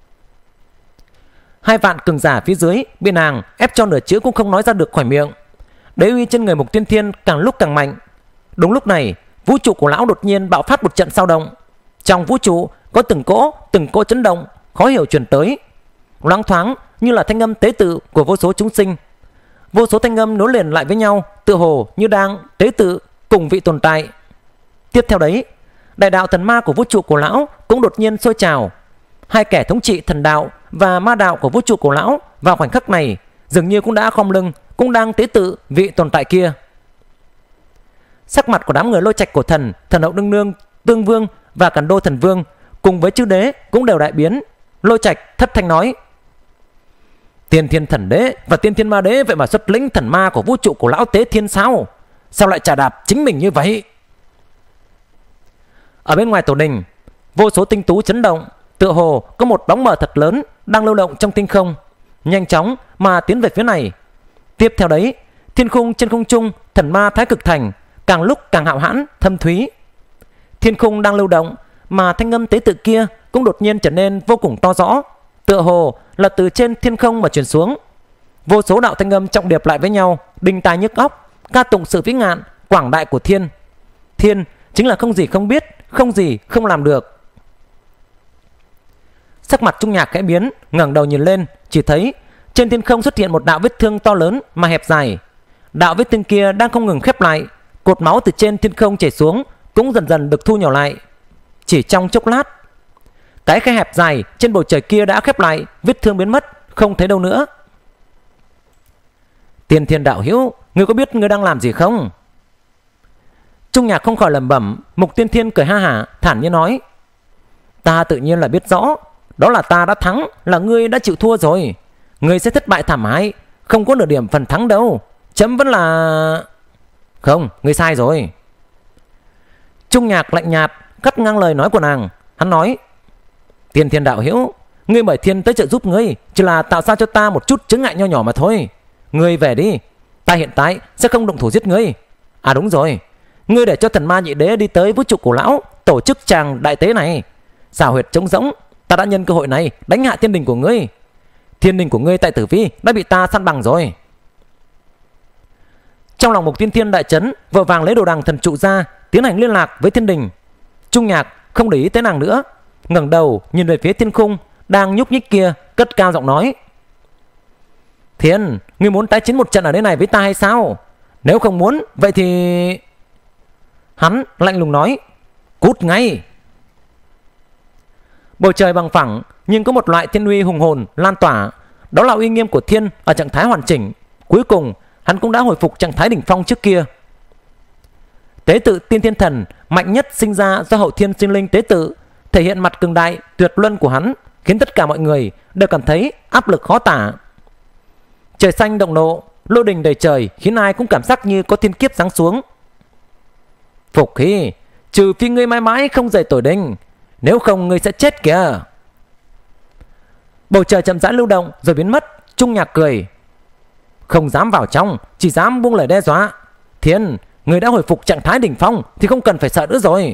2 vạn cường giả phía dưới bị nàng ép cho nửa chữ cũng không nói ra được khỏi miệng. Đế uy trên người Mục Tiên Thiên càng lúc càng mạnh. Đúng lúc này, vũ trụ của lão đột nhiên bạo phát một trận sao động. Trong vũ trụ có từng cỗ chấn động khó hiểu truyền tới, loáng thoáng như là thanh âm tế tự của vô số chúng sinh. Vô số thanh âm nối liền lại với nhau, tựa hồ như đang tế tự cùng vị tồn tại. Tiếp theo đấy, đại đạo thần ma của vũ trụ của lão cũng đột nhiên sôi trào. 2 kẻ thống trị thần đạo và ma đạo của vũ trụ của lão vào khoảnh khắc này dường như cũng đã khom lưng, cũng đang tế tự vị tồn tại kia. Sắc mặt của đám người Lôi Trạch cổ thần, thần hậu nương nương, tương vương và Càn Đô thần vương cùng với chư đế cũng đều đại biến. Lôi Trạch thất thanh nói: Tiên Thiên thần đế và Tiên Thiên ma đế vậy mà xuất lĩnh thần ma của vũ trụ của lão tế thiên sao? Sao lại chà đạp chính mình như vậy? Ở bên ngoài tổ đình, vô số tinh tú chấn động, tựa hồ có một bóng mờ thật lớn đang lưu động trong tinh không, nhanh chóng mà tiến về phía này. Tiếp theo đấy, thiên khung trên không trung thần ma Thái Cực Thành càng lúc càng hạo hãn, thâm thúy. Thiên khung đang lưu động, mà thanh âm tế tự kia cũng đột nhiên trở nên vô cùng to rõ, tựa hồ là từ trên thiên không mà truyền xuống. Vô số đạo thanh âm trọng điệp lại với nhau, đinh tai nhức óc, ca tụng sự vĩ ngạn, quảng đại của thiên. Thiên chính là không gì không biết, không gì không làm được. Sắc mặt Trung Nhạc khẽ biến, ngẩng đầu nhìn lên, chỉ thấy trên thiên không xuất hiện một đạo vết thương to lớn mà hẹp dài. Đạo vết thương kia đang không ngừng khép lại, cột máu từ trên thiên không chảy xuống cũng dần dần được thu nhỏ lại. Chỉ trong chốc lát, cái khe hẹp dài trên bầu trời kia đã khép lại, vết thương biến mất, không thấy đâu nữa. Tiên Thiên đạo hữu, ngươi có biết ngươi đang làm gì không? Trung Nhạc không khỏi lẩm bẩm. Mục Tiên Thiên cười ha hả, thản nhiên nói: ta tự nhiên là biết rõ, đó là ta đã thắng, là ngươi đã chịu thua rồi. Ngươi sẽ thất bại thảm hại, không có nửa điểm phần thắng đâu. Chấm vẫn là... Không, ngươi sai rồi. Trung Nhạc lạnh nhạt cắt ngang lời nói của nàng. Hắn nói: Tiên Thiên đạo hữu, ngươi mời thiên tới trợ giúp ngươi chỉ là tạo sao cho ta một chút chướng ngại nho nhỏ mà thôi. Ngươi về đi, ta hiện tại sẽ không động thủ giết ngươi. À đúng rồi, ngươi để cho thần ma nhị đế đi tới vũ trụ cổ lão tổ chức tràng đại tế này. Xảo huyệt trống rỗng, ta đã nhân cơ hội này đánh hạ thiên đình của ngươi. Thiên đình của ngươi tại Tử Vi đã bị ta săn bằng rồi. Trong lòng Mục Tiên Thiên đại chấn, vội vàng lấy đồ đằng thần trụ ra, tiến hành liên lạc với thiên đình. Trung Nhạc không để ý tới nàng nữa, ngẩng đầu nhìn về phía thiên khung đang nhúc nhích kia, cất cao giọng nói: Thiên, ngươi muốn tái chiến một trận ở đây này với ta hay sao? Nếu không muốn, vậy thì... Hắn lạnh lùng nói: Cút ngay. Bầu trời bằng phẳng, nhưng có một loại thiên uy hùng hồn lan tỏa, đó là uy nghiêm của thiên ở trạng thái hoàn chỉnh. Cuối cùng hắn cũng đã hồi phục trạng thái đỉnh phong trước kia. Tế tự Tiên Thiên Thần mạnh nhất sinh ra do hậu thiên sinh linh tế tự, thể hiện mặt cường đại tuyệt luân của hắn, khiến tất cả mọi người đều cảm thấy áp lực khó tả. Trời xanh động nộ, lôi đình đầy trời, khiến ai cũng cảm giác như có thiên kiếp giáng xuống. Phục Hy, trừ phi ngươi mãi mãi không rời tổ đình, nếu không ngươi sẽ chết kìa. Bầu trời chậm rãi lưu động rồi biến mất. Trung Nhạc cười: Không dám vào trong, chỉ dám buông lời đe dọa. Thiên, ngươi đã hồi phục trạng thái đỉnh phong thì không cần phải sợ nữa rồi.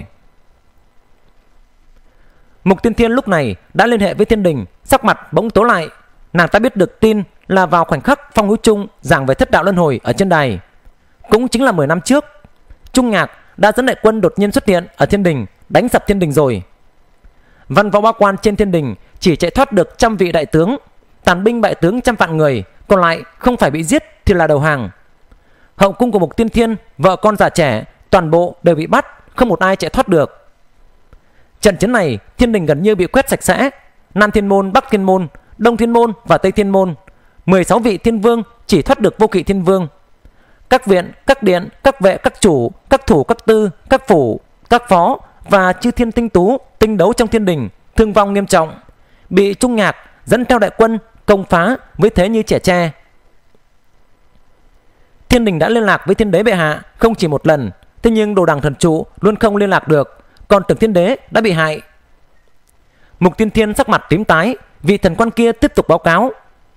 Mục Tiên Thiên lúc này đã liên hệ với thiên đình, sắc mặt bỗng tối lại. Nàng ta biết được tin là vào khoảnh khắc Phong Hữu Trung giảng về thất đạo luân hồi ở trên đài, cũng chính là 10 năm trước, Trung Nhạc đã dẫn đại quân đột nhiên xuất hiện ở thiên đình, đánh sập thiên đình rồi. Văn võ ba quan trên thiên đình chỉ chạy thoát được 100 vị đại tướng, tàn binh bại tướng 100 vạn người, còn lại không phải bị giết thì là đầu hàng. Hậu cung của Mục Tiên Thiên, vợ con già trẻ toàn bộ đều bị bắt, không một ai chạy thoát được. Trận chiến này thiên đình gần như bị quét sạch sẽ. Nam Thiên Môn, Bắc Thiên Môn, Đông Thiên Môn và Tây Thiên Môn, 16 vị thiên vương chỉ thoát được Vô Kỵ Thiên Vương. Các viện, các điện, các vệ, các chủ, các thủ, các tư, các phủ, các phó và chư thiên tinh tú tinh đấu trong thiên đình thương vong nghiêm trọng, bị Trung Nhạc dẫn theo đại quân công phá với thế như trẻ tre. Thiên đình đã liên lạc với thiên đế bệ hạ không chỉ một lần, thế nhưng đồ đằng thần trụ luôn không liên lạc được, còn tưởng thiên đế đã bị hại. Mục Tiên Thiên sắc mặt tím tái, vị thần quan kia tiếp tục báo cáo: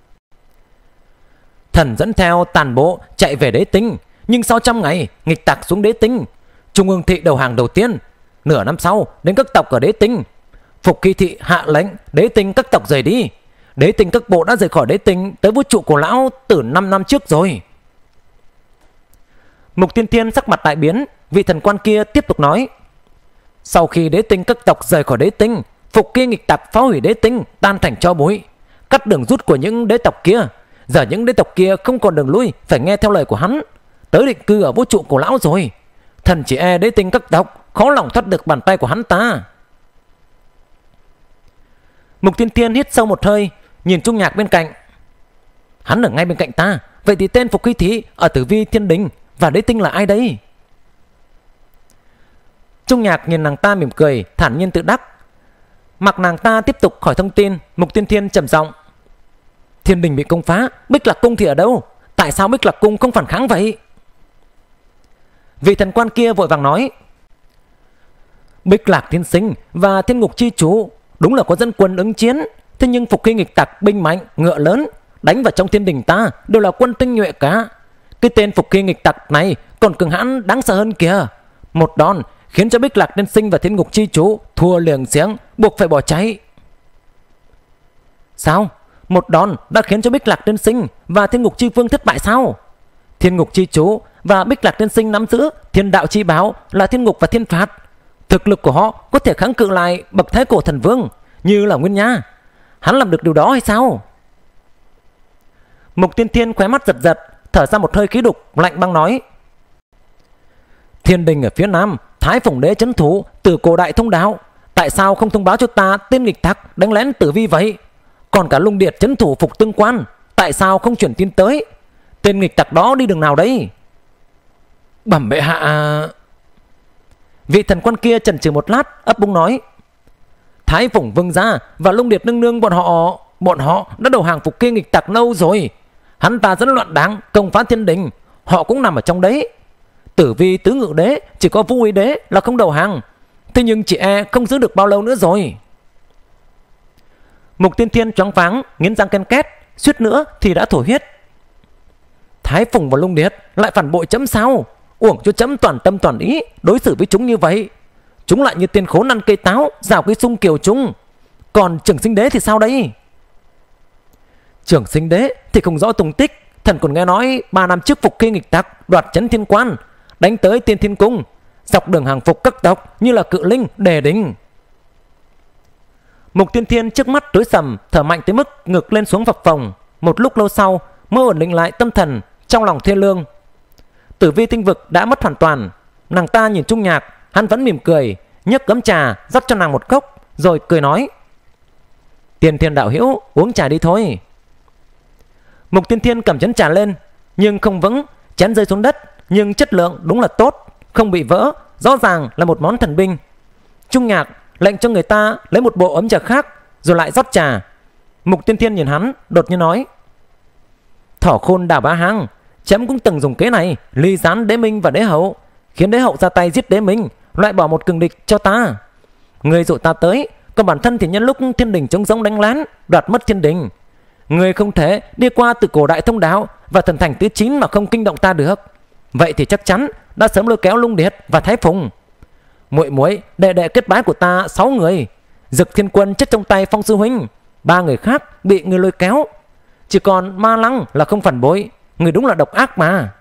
Thần dẫn theo tàn bộ chạy về đế tinh, nhưng sau 100 ngày nghịch tặc xuống đế tinh, Trung ương thị đầu hàng đầu tiên. Nửa năm sau đến các tộc ở đế tinh, Phục Hy thị hạ lệnh đế tinh các tộc rời đi. Đế tinh các bộ đã rời khỏi đế tinh tới vũ trụ cổ lão từ 5 năm trước rồi. Mục Tiên Thiên sắc mặt đại biến, vị thần quan kia tiếp tục nói: Sau khi đế tinh các tộc rời khỏi đế tinh, Phục Hy nghịch tặc phá hủy đế tinh, tan thành tro bụi, cắt đường rút của những đế tộc kia. Giờ những đế tộc kia không còn đường lui, phải nghe theo lời của hắn, tới định cư ở vũ trụ cổ lão rồi. Thần chỉ e đế tinh các tộc khó lòng thoát được bàn tay của hắn ta. Mục Tiên Thiên hít sâu một hơi, nhìn Trung Nhạc bên cạnh: Hắn ở ngay bên cạnh ta, vậy thì tên Phục Hy thị ở Tử Vi Thiên Đình và đế tinh là ai đây? Trung Nhạc nhìn nàng ta mỉm cười, thản nhiên tự đắc. Mặc nàng ta tiếp tục hỏi thông tin, Mục Tiên Thiên trầm giọng: Thiên đình bị công phá, Bích Lạc Cung thì ở đâu? Tại sao Bích Lạc Cung không phản kháng vậy? Vị thần quan kia vội vàng nói: Bích Lạc Tiên Sinh và Thiên Ngục Chi Chủ đúng là có dẫn quân ứng chiến, thế nhưng phục khi nghịch tặc binh mạnh, ngựa lớn đánh vào trong thiên đình ta đều là quân tinh nhuệ cả. Cái tên phục khi nghịch tặc này còn cường hãn đáng sợ hơn kìa. Một đòn khiến cho Bích Lạc Tiên Sinh và Thiên Ngục Chi Chủ thua liềng xiếng, buộc phải bỏ chạy. Sao? Một đòn đã khiến cho Bích Lạc Tiên Sinh và Thiên Ngục Chi Vương thất bại sao? Thiên Ngục Chi Chủ và Bích Lạc Tiên Sinh nắm giữ Thiên Đạo Chi Báo là Thiên Ngục và Thiên Phạt. Thực lực của họ có thể kháng cự lại bậc Thái Cổ Thần Vương như là Nguyên Nha. Hắn làm được điều đó hay sao? Mục Tiên Thiên khóe mắt giật giật, thở ra một hơi khí đục, lạnh băng nói: Thiên đình ở phía nam, Thái Phùng Đế trấn thủ từ cổ đại thông đạo, tại sao không thông báo cho ta tên nghịch tặc đánh lén Tử Vi vậy? Còn cả Lung Điệt trấn thủ Phục Tương Quan, tại sao không chuyển tin tới? Tên nghịch tặc đó đi đường nào đấy? Bẩm bệ hạ. Vị thần quan kia chần chừ một lát, ấp úng nói: Thái Phùng Vương gia và Lung Điệt nương nương bọn họ đã đầu hàng phục kia nghịch tặc lâu rồi. Hắn ta dẫn loạn đáng công phá thiên đình, họ cũng nằm ở trong đấy. Tử Vi Tứ Ngự Đế chỉ có Vũ Uy Đế là không đầu hàng, thế nhưng chị e không giữ được bao lâu nữa rồi. Mục Tiên Thiên choáng váng, nghiến răng ken két, suýt nữa thì đã thổ huyết. Thái Phùng và Lung Điệt lại phản bội chấm sao? Uổng cho chấm toàn tâm toàn ý đối xử với chúng như vậy. Chúng lại như tên khốn ăn cây táo, rào cây sung kiều chúng. Còn Trường Sinh Đế thì sao đấy? Trường Sinh Đế thì không rõ tung tích. Thần còn nghe nói 3 năm trước phục khi nghịch tặc đoạt trấn Thiên Quan, đánh tới Tiên Thiên Cung, dọc đường hàng phục các tộc như là Cự Linh, Đề Đình. Mục Tiên Thiên trước mắt tối sầm, thở mạnh tới mức ngực lên xuống phập phồng. Một lúc lâu sau mới ổn định lại tâm thần, trong lòng thê lương. Tử Vi tinh vực đã mất hoàn toàn. Nàng ta nhìn Trung Nhạc, hắn vẫn mỉm cười, nhấc gấm trà rót cho nàng một cốc, rồi cười nói: Tiên Thiên đạo hữu, uống trà đi thôi. Mục Tiên Thiên cầm chén trà lên, nhưng không vững, chén rơi xuống đất, nhưng chất lượng đúng là tốt, không bị vỡ, rõ ràng là một món thần binh. Trung Nhạc lệnh cho người ta lấy một bộ ấm trà khác, rồi lại rót trà. Mục Tiên Thiên nhìn hắn, đột nhiên nói: Thỏ khôn Đào Bá Hang, chấm cũng từng dùng kế này ly gián Đế Minh và Đế Hậu, khiến Đế Hậu ra tay giết Đế Minh, loại bỏ một cường địch cho ta. Người dụ ta tới, còn bản thân thì nhân lúc thiên đình trống rỗng đánh lén, đoạt mất thiên đình. Người không thể đi qua từ cổ đại thông đạo và thần thành thứ 9 mà không kinh động ta được. Vậy thì chắc chắn đã sớm lôi kéo Lung Điệt và Thái Phùng. Muội đệ đệ kết bái của ta 6 người, Dực Thiên Quân chết trong tay Phong sư huynh, 3 người khác bị người lôi kéo, chỉ còn Ma Lăng là không phản bội. Người đúng là độc ác mà.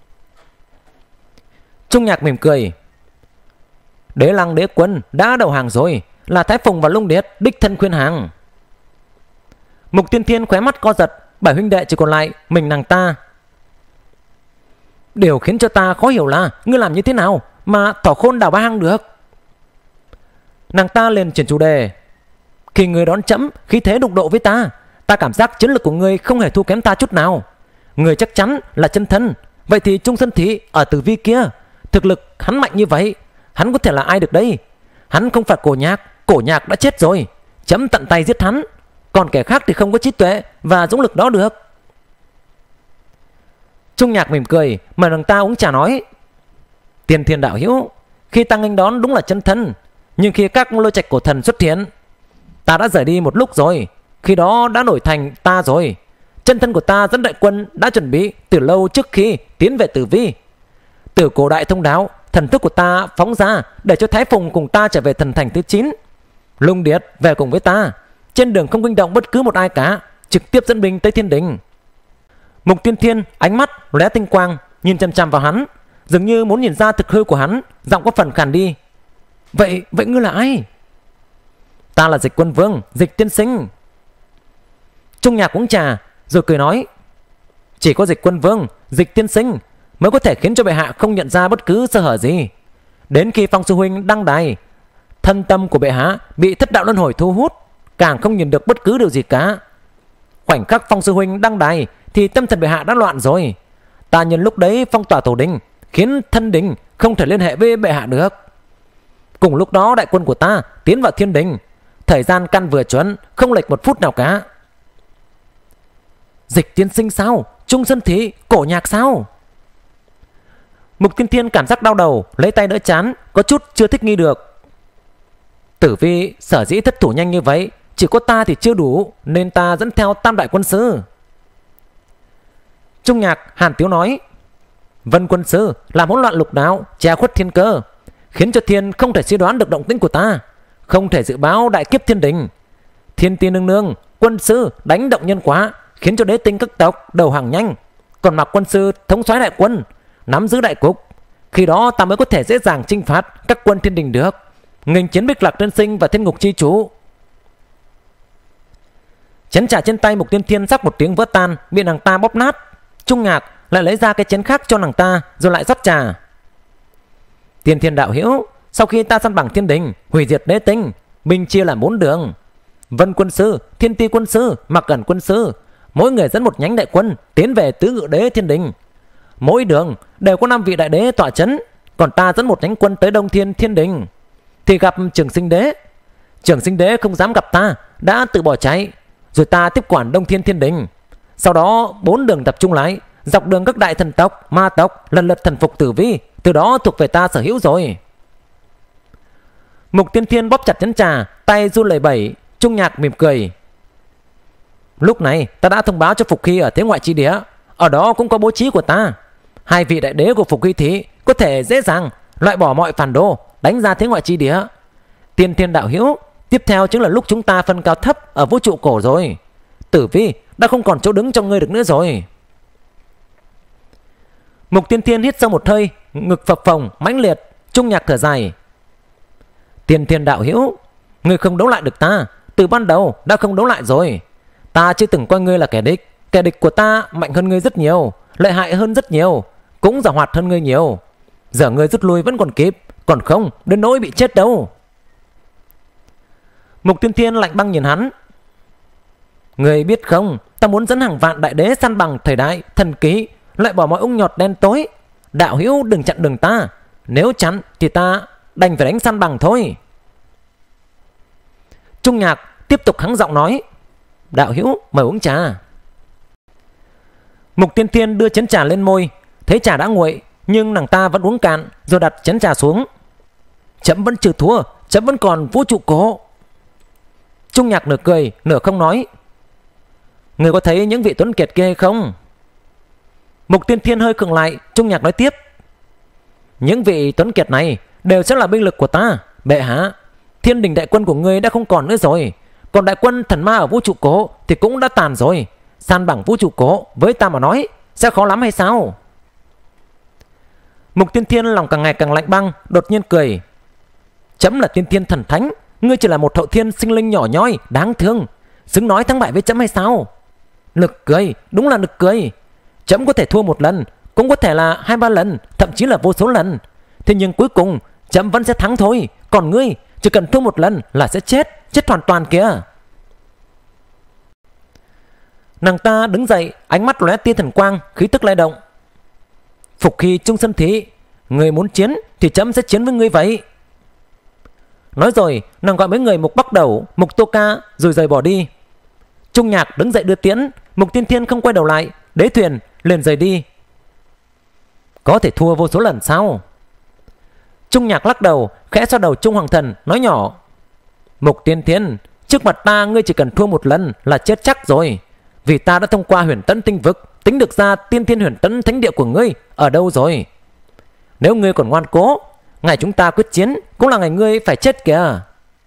Trung Nhạc mỉm cười: Đế Lăng Đế Quân đã đầu hàng rồi, là Thái Phùng và Lung Điệt đích thân khuyên hàng. Mục Tiên Thiên khóe mắt co giật, 7 huynh đệ chỉ còn lại mình nàng ta. Điều khiến cho ta khó hiểu là ngươi làm như thế nào mà Thỏ khôn Đào Bá Hang được? Nàng ta liền chuyển chủ đề: Khi ngươi đón chấm khí thế đụng độ với ta, ta cảm giác chiến lực của ngươi không hề thua kém ta chút nào. Người chắc chắn là chân thân. Vậy thì Trung Sơn Thị ở Tử Vi kia, thực lực hắn mạnh như vậy, hắn có thể là ai được đây? Hắn không phải Cổ Nhạc đã chết rồi, chấm tận tay giết hắn. Còn kẻ khác thì không có trí tuệ và dũng lực đó được. Trung Nhạc mỉm cười, mà nàng ta uống trà nói: Tiên Thiên đạo hữu, khi ta nghênh đón đúng là chân thân, nhưng khi các lôi trạch cổ thần xuất hiện, ta đã rời đi một lúc rồi. Khi đó đã đổi thành ta rồi. Chân thân của ta dẫn đại quân đã chuẩn bị từ lâu trước khi tiến về Tử Vi. Từ cổ đại thông đạo, thần thức của ta phóng ra để cho Thái Phùng cùng ta trở về thần thành thứ 9. Lung Điệt về cùng với ta, trên đường không kinh động bất cứ một ai cả, trực tiếp dẫn binh tới thiên đình. Mục Tiên Thiên ánh mắt lóe tinh quang, nhìn chằm chằm vào hắn, dường như muốn nhìn ra thực hư của hắn, giọng có phần khàn đi: Vậy ngươi là ai? Ta là Dịch Quân Vương, Dịch tiên sinh. Trung Nhạc uống trà rồi cười nói: Chỉ có Dịch Quân Vương, Dịch tiên sinh mới có thể khiến cho bệ hạ không nhận ra bất cứ sơ hở gì. Đến khi Phong sư huynh đăng đài, thân tâm của bệ hạ bị thất đạo luân hồi thu hút, càng không nhìn được bất cứ điều gì cả. Khoảnh khắc Phong sư huynh đăng đài thì tâm thần bệ hạ đã loạn rồi. Ta nhân lúc đấy phong tỏa tổ đình, khiến thân đình không thể liên hệ với bệ hạ được. Cùng lúc đó đại quân của ta tiến vào thiên đình, thời gian căn vừa chuẩn, không lệch một phút nào cả. Dịch tiên sinh sao? Trung Sơn Thị, Cổ Nhạc sao? Mục Tiên Thiên cảm giác đau đầu, lấy tay đỡ chán, có chút chưa thích nghi được. Tử vi sở dĩ thất thủ nhanh như vậy, chỉ có ta thì chưa đủ, nên ta dẫn theo Tam đại quân sư. Trung nhạc Hàn Tiếu nói: Vân quân sư làm hỗn loạn lục đạo, che khuất thiên cơ, khiến cho thiên không thể suy đoán được động tĩnh của ta, không thể dự báo đại kiếp thiên đình. Thiên tiên nương nương, quân sư đánh động nhân quá, khiến cho đế tinh các tộc đầu hàng nhanh, còn Mạc quân sư thống soái đại quân, nắm giữ đại cục. Khi đó ta mới có thể dễ dàng chinh phạt các quân thiên đình được, nghênh chiến Bích Lạc Tiên Sinh và Thiên Ngục chi chủ. Chén trà trên tay Mục Tiên Thiên rắc một tiếng vỡ tan, bị nàng ta bóp nát. Trung nhạc lại lấy ra cái chén khác cho nàng ta, rồi lại rót trà. Tiên Thiên đạo hữu, sau khi ta săn bằng thiên đình, hủy diệt đế tinh, mình chia làm 4 đường: Vân quân sư, Thiên Ti quân sư, Mạc Ẩn quân sư, mỗi người dẫn một nhánh đại quân tiến về tứ ngự đế thiên đình. Mỗi đường đều có 5 vị đại đế tọa chấn, còn ta dẫn một nhánh quân tới Đông Thiên thiên đình thì gặp Trường Sinh đế. Trường Sinh đế không dám gặp ta, đã tự bỏ chạy, rồi ta tiếp quản Đông Thiên thiên đình. Sau đó 4 đường tập trung lại, dọc đường các đại thần tộc, ma tộc lần lượt thần phục Tử Vi, từ đó thuộc về ta sở hữu rồi. Mục Tiên Thiên bóp chặt chén trà, tay run lẩy bẩy. Trung nhạc mỉm cười: Lúc này ta đã thông báo cho Phục Hy ở thế ngoại chi địa, ở đó cũng có bố trí của ta. 2 vị đại đế của Phục Hy Thị có thể dễ dàng loại bỏ mọi phản đồ, đánh ra thế ngoại chi địa. Tiên Thiên đạo hữu, tiếp theo chính là lúc chúng ta phân cao thấp ở vũ trụ cổ rồi. Tử Vi đã không còn chỗ đứng cho ngươi được nữa rồi. Mục Tiên Thiên hít sâu một hơi, ngực phập phồng mãnh liệt. Trung nhạc thở dài: Tiên Thiên đạo hữu, ngươi không đấu lại được ta, từ ban đầu đã không đấu lại rồi. Ta chưa từng coi ngươi là kẻ địch. Kẻ địch của ta mạnh hơn ngươi rất nhiều, lợi hại hơn rất nhiều, cũng giàu hoạt hơn ngươi nhiều. Giờ ngươi rút lui vẫn còn kịp, còn không đến nỗi bị chết đâu. Mục Tiên Thiên lạnh băng nhìn hắn: Ngươi biết không, ta muốn dẫn hàng vạn đại đế săn bằng thời đại thần ký, loại bỏ mọi ung nhọt đen tối. Đạo hữu đừng chặn đường ta, nếu chặn thì ta đành phải đánh săn bằng thôi. Trung nhạc tiếp tục hắng giọng nói: Đạo hữu mời uống trà. Mục Tiên Thiên đưa chén trà lên môi, thấy trà đã nguội, nhưng nàng ta vẫn uống cạn, rồi đặt chén trà xuống. Chấm vẫn chưa thua, chấm vẫn còn vũ trụ cổ. Trung nhạc nửa cười nửa không nói: Người có thấy những vị tuấn kiệt kia hay không? Mục Tiên Thiên hơi khựng lại. Trung nhạc nói tiếp: Những vị tuấn kiệt này đều sẽ là binh lực của ta. Bệ hạ, thiên đình đại quân của ngươi đã không còn nữa rồi, còn đại quân thần ma ở vũ trụ cổ thì cũng đã tàn rồi. San bằng vũ trụ cổ với ta mà nói sẽ khó lắm hay sao? Mục Tiên Thiên lòng càng ngày càng lạnh băng, đột nhiên cười: Chấm là tiên thiên thần thánh, ngươi chỉ là một hậu thiên sinh linh nhỏ nhoi đáng thương, xứng nói thắng bại với chấm hay sao? Nực cười, đúng là nực cười. Chấm có thể thua một lần, cũng có thể là 2-3 lần, thậm chí là vô số lần. Thế nhưng cuối cùng chấm vẫn sẽ thắng thôi. Còn ngươi chỉ cần thua một lần là sẽ chết hoàn toàn kìa. Nàng ta đứng dậy, ánh mắt lóe tia thần quang, khí tức lay động. Phục Hy Trung Sơn Thị, người muốn chiến thì chấm sẽ chiến với ngươi vậy. Nói rồi nàng gọi mấy người Mục Bắc Đầu, Mục Tô Ca rồi rời bỏ đi. Trung nhạc đứng dậy đưa tiễn. Mục Tiên Thiên không quay đầu lại, đế thuyền liền rời đi. Có thể thua vô số lần sao? Trung nhạc lắc đầu, khẽ xoa đầu Trung Hoàng Thần nói nhỏ: Mục Tiên Thiên, trước mặt ta ngươi chỉ cần thua một lần là chết chắc rồi. Vì ta đã thông qua huyền tẫn tinh vực, tính được ra tiên thiên huyền tẫn thánh địa của ngươi ở đâu rồi. Nếu ngươi còn ngoan cố, ngày chúng ta quyết chiến cũng là ngày ngươi phải chết kìa.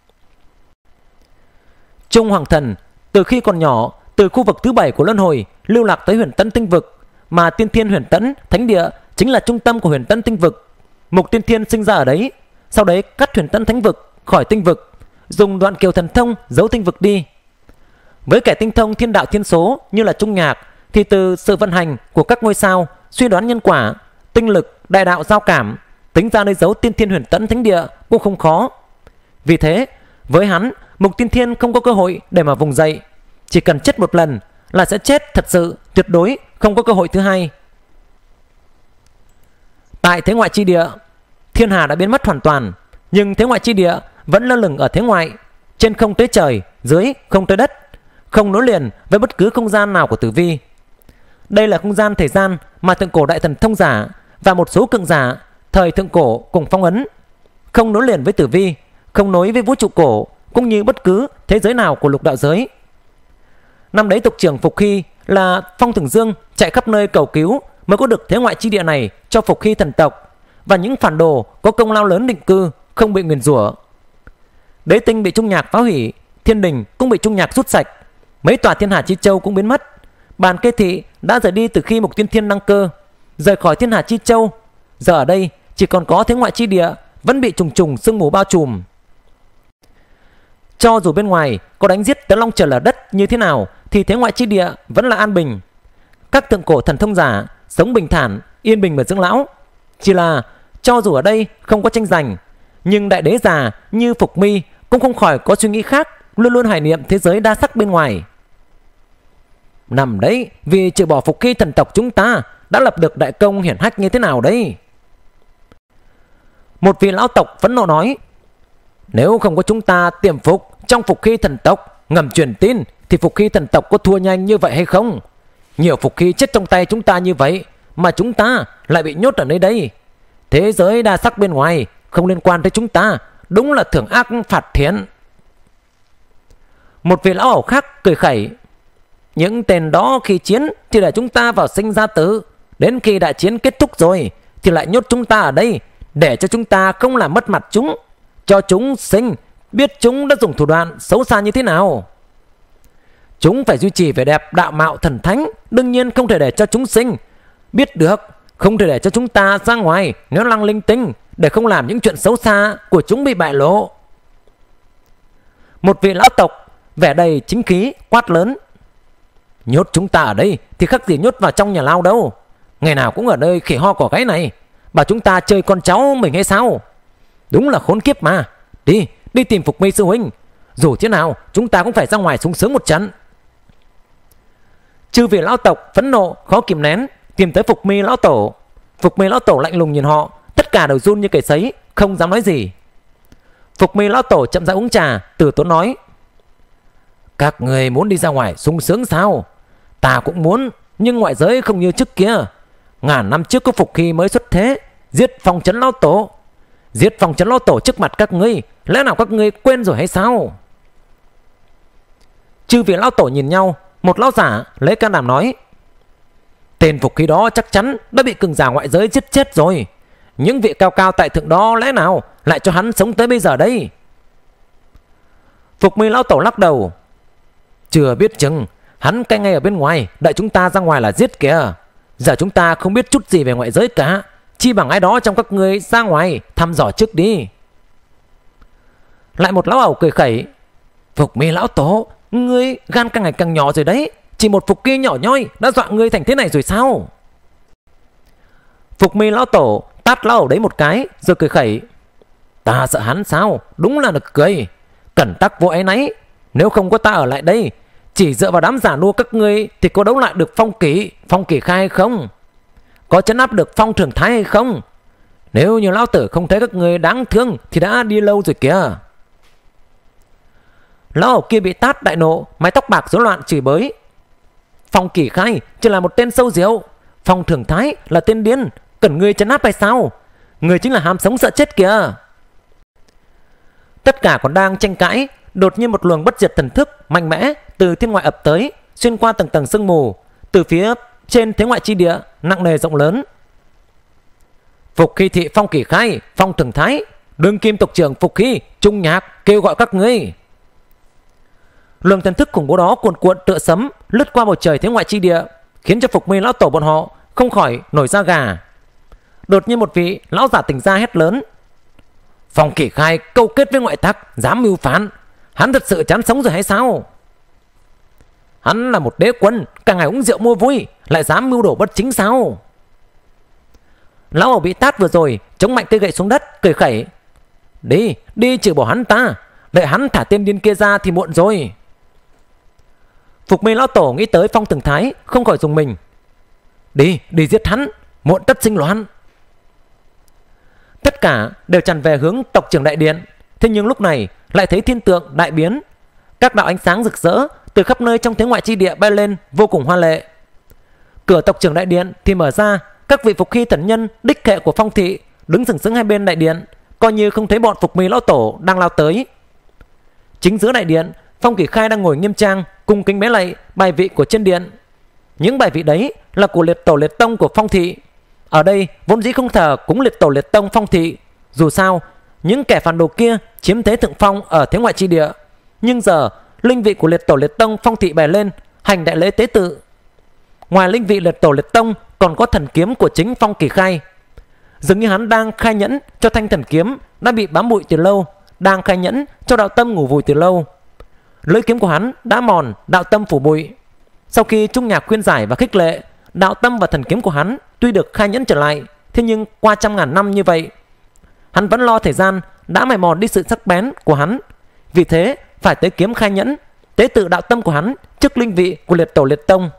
Trung Hoàng Thần từ khi còn nhỏ, từ khu vực thứ 7 của luân hồi lưu lạc tới huyền tẫn tinh vực, mà tiên thiên huyền tẫn thánh địa chính là trung tâm của huyền tẫn tinh vực. Mục Tiên Thiên sinh ra ở đấy, sau đấy cắt huyền tẫn thánh vực khỏi tinh vực, dùng đoạn kiều thần thông giấu tinh vực đi. Với kẻ tinh thông thiên đạo thiên số như là Trung nhạc thì từ sự vận hành của các ngôi sao, suy đoán nhân quả, tinh lực, đại đạo giao cảm, tính ra nơi giấu tiên thiên huyền tẫn thánh địa cũng không khó. Vì thế với hắn, Mục Tiên Thiên không có cơ hội để mà vùng dậy. Chỉ cần chết một lần là sẽ chết thật sự, tuyệt đối không có cơ hội thứ hai. Tại thế ngoại chi địa, thiên hà đã biến mất hoàn toàn, nhưng thế ngoại chi địa vẫn lơ lửng ở thế ngoại, trên không tới trời, dưới không tới đất, không nối liền với bất cứ không gian nào của tử vi. Đây là không gian thời gian mà thượng cổ đại thần thông giả và một số cường giả thời thượng cổ cùng phong ấn, không nối liền với tử vi, không nối với vũ trụ cổ cũng như bất cứ thế giới nào của lục đạo giới. Năm đấy tộc trưởng Phục Hy là Phong Thường Dương chạy khắp nơi cầu cứu mới có được thế ngoại chi địa này cho Phục Hy thần tộc, và những phản đồ có công lao lớn định cư, không bị nguyền rủa. Đế tinh bị Trung Nhạc phá hủy, Thiên Đình cũng bị Trung Nhạc rút sạch, mấy tòa Thiên Hà Chi Châu cũng biến mất. Bàn Kê Thị đã rời đi từ khi Mục Tiên Thiên đăng cơ, rời khỏi Thiên Hà Chi Châu. Giờ ở đây chỉ còn có thế ngoại chi địa vẫn bị trùng trùng sương mù bao trùm. Cho dù bên ngoài có đánh giết tới long trời lở đất như thế nào thì thế ngoại chi địa vẫn là an bình. Các thượng cổ thần thông giả sống bình thản, yên bình và dưỡng lão. Chỉ là cho dù ở đây không có tranh giành, nhưng đại đế già như Phục Mi cũng không khỏi có suy nghĩ khác, luôn luôn hoài niệm thế giới đa sắc bên ngoài. Nằm đấy, vì trừ bỏ Phục Hy thần tộc chúng ta đã lập được đại công hiển hách như thế nào đấy. Một vị lão tộc phẫn nộ nói: nếu không có chúng ta tiềm phục trong Phục Hy thần tộc ngầm truyền tin thì Phục Hy thần tộc có thua nhanh như vậy hay không? Nhiều Phục Hy chết trong tay chúng ta như vậy mà chúng ta lại bị nhốt ở nơi đây. Thế giới đa sắc bên ngoài không liên quan tới chúng ta, đúng là thưởng ác phạt thiện. Một vị lão ẩu khác cười khẩy: những tên đó khi chiến thì để chúng ta vào sinh ra tử, đến khi đại chiến kết thúc rồi thì lại nhốt chúng ta ở đây, để cho chúng ta không làm mất mặt chúng, cho chúng sinh biết chúng đã dùng thủ đoạn xấu xa như thế nào. Chúng phải duy trì vẻ đẹp đạo mạo thần thánh, đương nhiên không thể để cho chúng sinh biết được, không thể để cho chúng ta ra ngoài nếu lăng linh tinh, để không làm những chuyện xấu xa của chúng bị bại lộ. Một vị lão tộc vẻ đầy chính khí quát lớn: nhốt chúng ta ở đây thì khác gì nhốt vào trong nhà lao đâu. Ngày nào cũng ở đây khỉ ho cỏ gáy này, bảo chúng ta chơi con cháu mình hay sao? Đúng là khốn kiếp mà. Đi tìm Phục Mi sư huynh, dù thế nào chúng ta cũng phải ra ngoài sung sướng một trận. Chư vị lão tộc phẫn nộ khó kìm nén, tìm tới Phục Mi lão tổ. Phục Mi lão tổ lạnh lùng nhìn họ, tất cả đều run như cầy sấy, không dám nói gì. Phục Mi lão tổ chậm rãi uống trà, từ tốn nói: các người muốn đi ra ngoài sung sướng sao? Ta cũng muốn, nhưng ngoại giới không như trước kia. Ngàn năm trước có Phục Hy mới xuất thế, giết Phong Trấn lão tổ. Giết Phong Trấn lão tổ trước mặt các ngươi, lẽ nào các ngươi quên rồi hay sao? Chư vị lão tổ nhìn nhau, một lão giả lấy can đảm nói: tên Phục Hy đó chắc chắn đã bị cường giả ngoại giới giết chết rồi. Những vị cao cao tại thượng đó lẽ nào lại cho hắn sống tới bây giờ đây? Phục Mi lão tổ lắc đầu: chưa biết chừng hắn canh ngay ở bên ngoài, đợi chúng ta ra ngoài là giết kìa. Giờ chúng ta không biết chút gì về ngoại giới cả, chi bằng ai đó trong các ngươi ra ngoài thăm dò trước đi. Lại một lão ẩu cười khẩy: Phục Mi lão tổ, ngươi gan càng ngày càng nhỏ rồi đấy. Chỉ một Phục Hy nhỏ nhoi đã dọa ngươi thành thế này rồi sao? Phục Mi lão tổ tát lão ẩu đấy một cái rồi cười khẩy: ta sợ hắn sao? Đúng là nực cười. Cẩn tắc vô áy náy, nếu không có ta ở lại đây, chỉ dựa vào đám giả nua các ngươi thì có đấu lại được Phong Kỷ Khai hay không? Có trấn áp được Phong Thường Thái hay không? Nếu như lão tử không thấy các ngươi đáng thương thì đã đi lâu rồi kìa. Lão ẩu kia bị tát đại nộ, mái tóc bạc rối loạn chửi bới: Phong Kỷ Khai chỉ là một tên sâu rượu, Phong Thường Thái là tên điên, cần ngươi trấn áp hay sao? Ngươi chính là ham sống sợ chết kìa. Tất cả còn đang tranh cãi, đột nhiên một luồng bất diệt thần thức mạnh mẽ từ thiên ngoại ập tới, xuyên qua tầng tầng sương mù, từ phía trên thế ngoại chi địa nặng nề rộng lớn. Phục Hy thị Phong Kỷ Khai, Phong Thường Thái, đương kim tộc trưởng Phục Hy, Trung Nhạc kêu gọi các ngươi. Luồng thần thức khủng bố đó cuồn cuộn tựa sấm lướt qua bầu trời thế ngoại chi địa, khiến cho Phục Mi lão tổ bọn họ không khỏi nổi da gà. Đột nhiên một vị lão giả tỉnh ra hét lớn: Phong Kỷ Khai câu kết với ngoại tặc, dám mưu phản, hắn thật sự chán sống rồi hay sao? Hắn là một đế quân, cả ngày uống rượu mua vui, lại dám mưu đổ bất chính sao? Lão ẩu bị tát vừa rồi chống mạnh cây gậy xuống đất, cười khẩy: đi trừ bỏ hắn ta, đợi hắn thả tên điên kia ra thì muộn rồi. Phục Mi lão tổ nghĩ tới Phong Thường Thái, không khỏi dùng mình: đi giết hắn, muộn tất sinh loạn. Tất cả đều tràn về hướng tộc trưởng đại điện. Thế nhưng lúc này lại thấy thiên tượng đại biến, các đạo ánh sáng rực rỡ từ khắp nơi trong thế ngoại chi địa bay lên vô cùng hoa lệ. Cửa tộc trưởng đại điện thì mở ra, các vị Phục Hy thần nhân đích hệ của Phong thị đứng sừng sững hai bên đại điện, coi như không thấy bọn Phục Mi lão tổ đang lao tới. Chính giữa đại điện, Phong Kỳ Khai đang ngồi nghiêm trang cung kính bái lạy bài vị của trên điện. Những bài vị đấy là của liệt tổ liệt tông của Phong thị. Ở đây vốn dĩ không thờ cúng liệt tổ liệt tông Phong thị. Dù sao những kẻ phản đồ kia chiếm thế thượng phong ở thế ngoại chi địa, nhưng giờ linh vị của liệt tổ liệt tông Phong thị bày lên hành đại lễ tế tự. Ngoài linh vị liệt tổ liệt tông còn có thần kiếm của chính Phong Kỳ Khai. Dường như hắn đang khai nhẫn cho thanh thần kiếm đã bị bám bụi từ lâu, đang khai nhẫn cho đạo tâm ngủ vùi từ lâu. Lưỡi kiếm của hắn đã mòn, đạo tâm phủ bụi. Sau khi Trung Nhạc khuyên giải và khích lệ, đạo tâm và thần kiếm của hắn tuy được khai nhẫn trở lại, thế nhưng qua trăm ngàn năm như vậy, hắn vẫn lo thời gian đã mài mòn đi sự sắc bén của hắn. Vì thế phải tới kiếm khai nhẫn, tế tự đạo tâm của hắn trước linh vị của liệt tổ liệt tông.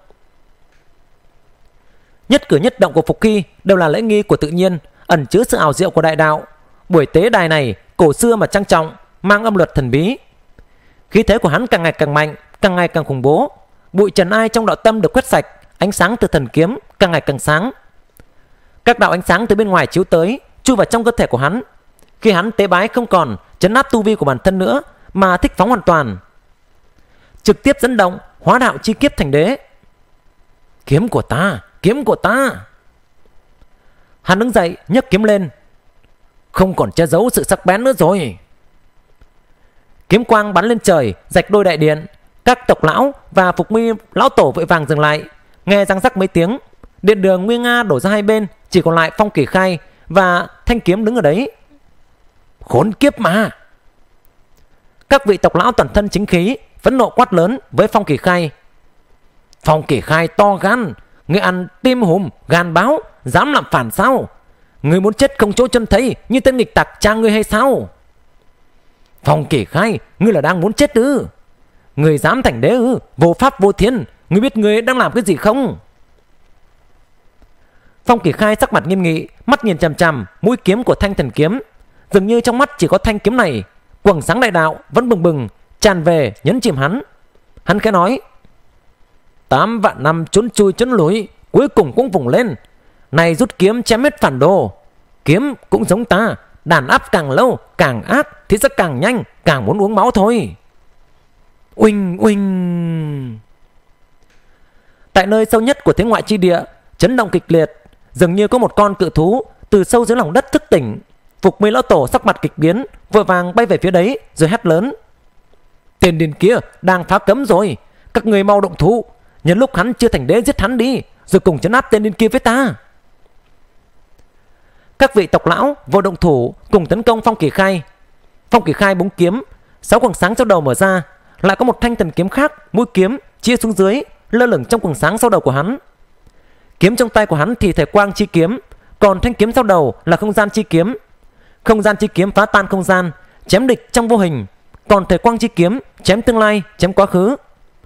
Nhất cử nhất động của Phục Hy đều là lễ nghi của tự nhiên, ẩn chứa sự ảo diệu của đại đạo. Buổi tế đài này cổ xưa mà trang trọng, mang âm luật thần bí. Khí thế của hắn càng ngày càng mạnh, càng ngày càng khủng bố. Bụi trần ai trong đạo tâm được quét sạch, ánh sáng từ thần kiếm càng ngày càng sáng. Các đạo ánh sáng từ bên ngoài chiếu tới, chui vào trong cơ thể của hắn. Khi hắn tế bái không còn trấn áp tu vi của bản thân nữa, mà thích phóng hoàn toàn, trực tiếp dẫn động hóa đạo chi kiếp thành đế. Kiếm của ta, kiếm của ta! Hắn đứng dậy nhấc kiếm lên, không còn che giấu sự sắc bén nữa rồi. Kiếm quang bắn lên trời, rạch đôi đại điện. Các tộc lão và Phục Mi lão tổ vội vàng dừng lại. Nghe răng rắc mấy tiếng, điện đường nguy nga đổ ra hai bên, chỉ còn lại Phong Kỳ Khai và thanh kiếm đứng ở đấy. Khốn kiếp mà! Các vị tộc lão toàn thân chính khí, phẫn nộ quát lớn với Phong Kỳ Khai. Phong Kỳ Khai to gan, ngươi ăn tim hùm gan báo, dám làm phản sao? Ngươi muốn chết không chỗ chân thấy như tên nghịch tặc cha ngươi hay sao? Phong Kỳ Khai, ngươi là đang muốn chết ư? Ngươi dám thành đế ư? Vô pháp vô thiên, ngươi biết ngươi đang làm cái gì không? Phong Kỳ Khai sắc mặt nghiêm nghị, mắt nhìn chằm chằm mũi kiếm của thanh thần kiếm. Dường như trong mắt chỉ có thanh kiếm này. Quầng sáng đại đạo vẫn bừng bừng tràn về nhấn chìm hắn. Hắn khẽ nói: 8 vạn năm trốn chui trốn lùi, cuối cùng cũng vùng lên. Này rút kiếm chém hết phản đồ. Kiếm cũng giống ta, đàn áp càng lâu càng ác thì sẽ càng nhanh, càng muốn uống máu thôi. Uỳnh uỳnh. Tại nơi sâu nhất của thế ngoại chi địa, chấn động kịch liệt, dường như có một con cự thú từ sâu dưới lòng đất thức tỉnh. Phục Mi lão tổ sắc mặt kịch biến, vội vàng bay về phía đấy rồi hét lớn: tên điên kia đang phá cấm rồi, các người mau động thủ, nhân lúc hắn chưa thành đế giết hắn đi, rồi cùng trấn áp tên điên kia với ta. Các vị tộc lão vô động thủ cùng tấn công Phong Kỳ Khai. Phong Kỳ Khai búng kiếm, 6 quầng sáng sau đầu mở ra, lại có một thanh thần kiếm khác, mũi kiếm chia xuống dưới, lơ lửng trong quầng sáng sau đầu của hắn. Kiếm trong tay của hắn thì thể quang chi kiếm, còn thanh kiếm sau đầu là không gian chi kiếm. Không gian chi kiếm phá tan không gian, chém địch trong vô hình, còn thể quang chi kiếm chém tương lai, chém quá khứ.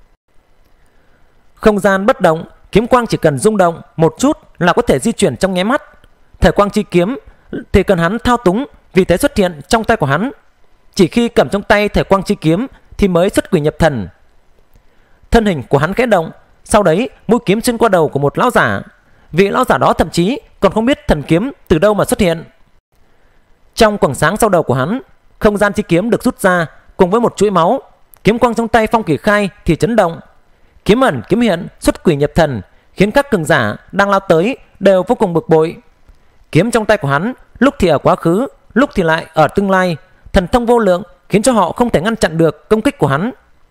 Không gian bất động, kiếm quang chỉ cần rung động một chút là có thể di chuyển trong nháy mắt. Thể quang chi kiếm thì cần hắn thao túng, vì thế xuất hiện trong tay của hắn. Chỉ khi cầm trong tay thể quang chi kiếm thì mới xuất quỷ nhập thần. Thân hình của hắn khẽ động, sau đấy mũi kiếm xuyên qua đầu của một lão giả. Vị lão giả đó thậm chí còn không biết thần kiếm từ đâu mà xuất hiện. Trong quầng sáng sau đầu của hắn, không gian chi kiếm được rút ra cùng với một chuỗi máu. Kiếm quang trong tay Phong Kỳ Khai thì chấn động, kiếm ẩn kiếm hiện, xuất quỷ nhập thần, khiến các cường giả đang lao tới đều vô cùng bực bội. Kiếm trong tay của hắn lúc thì ở quá khứ, lúc thì lại ở tương lai, thần thông vô lượng khiến cho họ không thể ngăn chặn được công kích của hắn.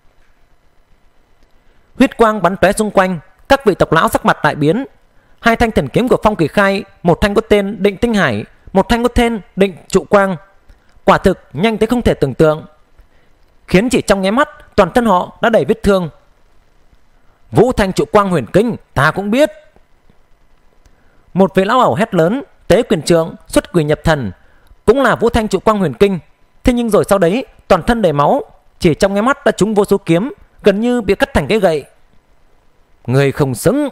Huyết quang bắn tóe xung quanh, các vị tộc lão sắc mặt đại biến. Hai thanh thần kiếm của Phong Kỳ Khai, một thanh có tên Định Tinh Hải, một thanh có tên Định Trụ Quang, quả thực nhanh tới không thể tưởng tượng, khiến chỉ trong nháy mắt toàn thân họ đã đầy vết thương. Vũ Thanh Trụ Quang huyền kinh ta cũng biết. Một vị lão ẩu hét lớn, tế quyền trượng xuất quỷ nhập thần, cũng là Vũ Thanh Trụ Quang huyền kinh. Thế nhưng rồi sau đấy toàn thân đầy máu, chỉ trong nháy mắt đã trúng vô số kiếm, gần như bị cắt thành cái gậy. Người không xứng.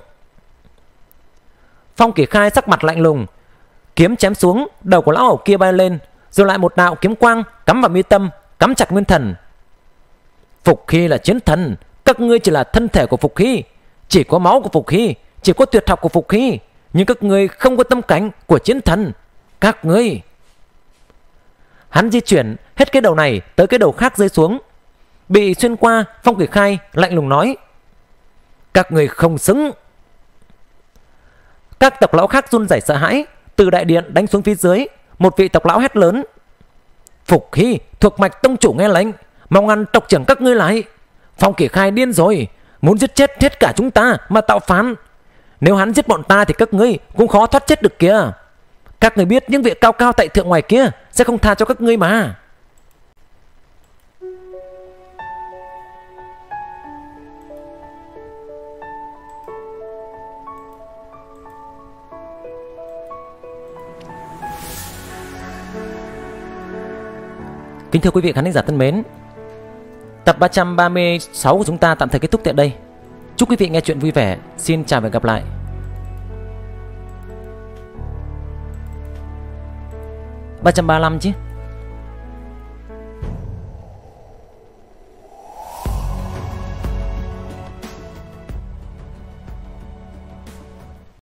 Phong Kỳ Khai sắc mặt lạnh lùng, kiếm chém xuống, đầu của lão ẩu kia bay lên, rồi lại một đạo kiếm quang cắm vào mi tâm, cắm chặt nguyên thần. Phục Hy là chiến thần, các ngươi chỉ là thân thể của Phục Hy, chỉ có máu của Phục Hy, chỉ có tuyệt học của Phục Hy, nhưng các ngươi không có tâm cảnh của chiến thần. Các ngươi... Hắn di chuyển hết cái đầu này tới cái đầu khác rơi xuống. Bị xuyên qua, Phong Kỳ Khai lạnh lùng nói: các người không xứng. Các tộc lão khác run rẩy sợ hãi, từ đại điện đánh xuống phía dưới. Một vị tộc lão hét lớn: Phục Hy thuộc mạch tông chủ nghe lệnh, mong ngăn tộc trưởng các ngươi lại. Phong Kỳ Khai điên rồi, muốn giết chết hết cả chúng ta mà tạo phản. Nếu hắn giết bọn ta thì các ngươi cũng khó thoát chết được kìa. Các người biết những vị cao cao tại thượng ngoài kia sẽ không tha cho các ngươi mà. Kính thưa quý vị khán giả thân mến, tập 336 của chúng ta tạm thời kết thúc tại đây. Chúc quý vị nghe chuyện vui vẻ. Xin chào và hẹn gặp lại. 335 chứ.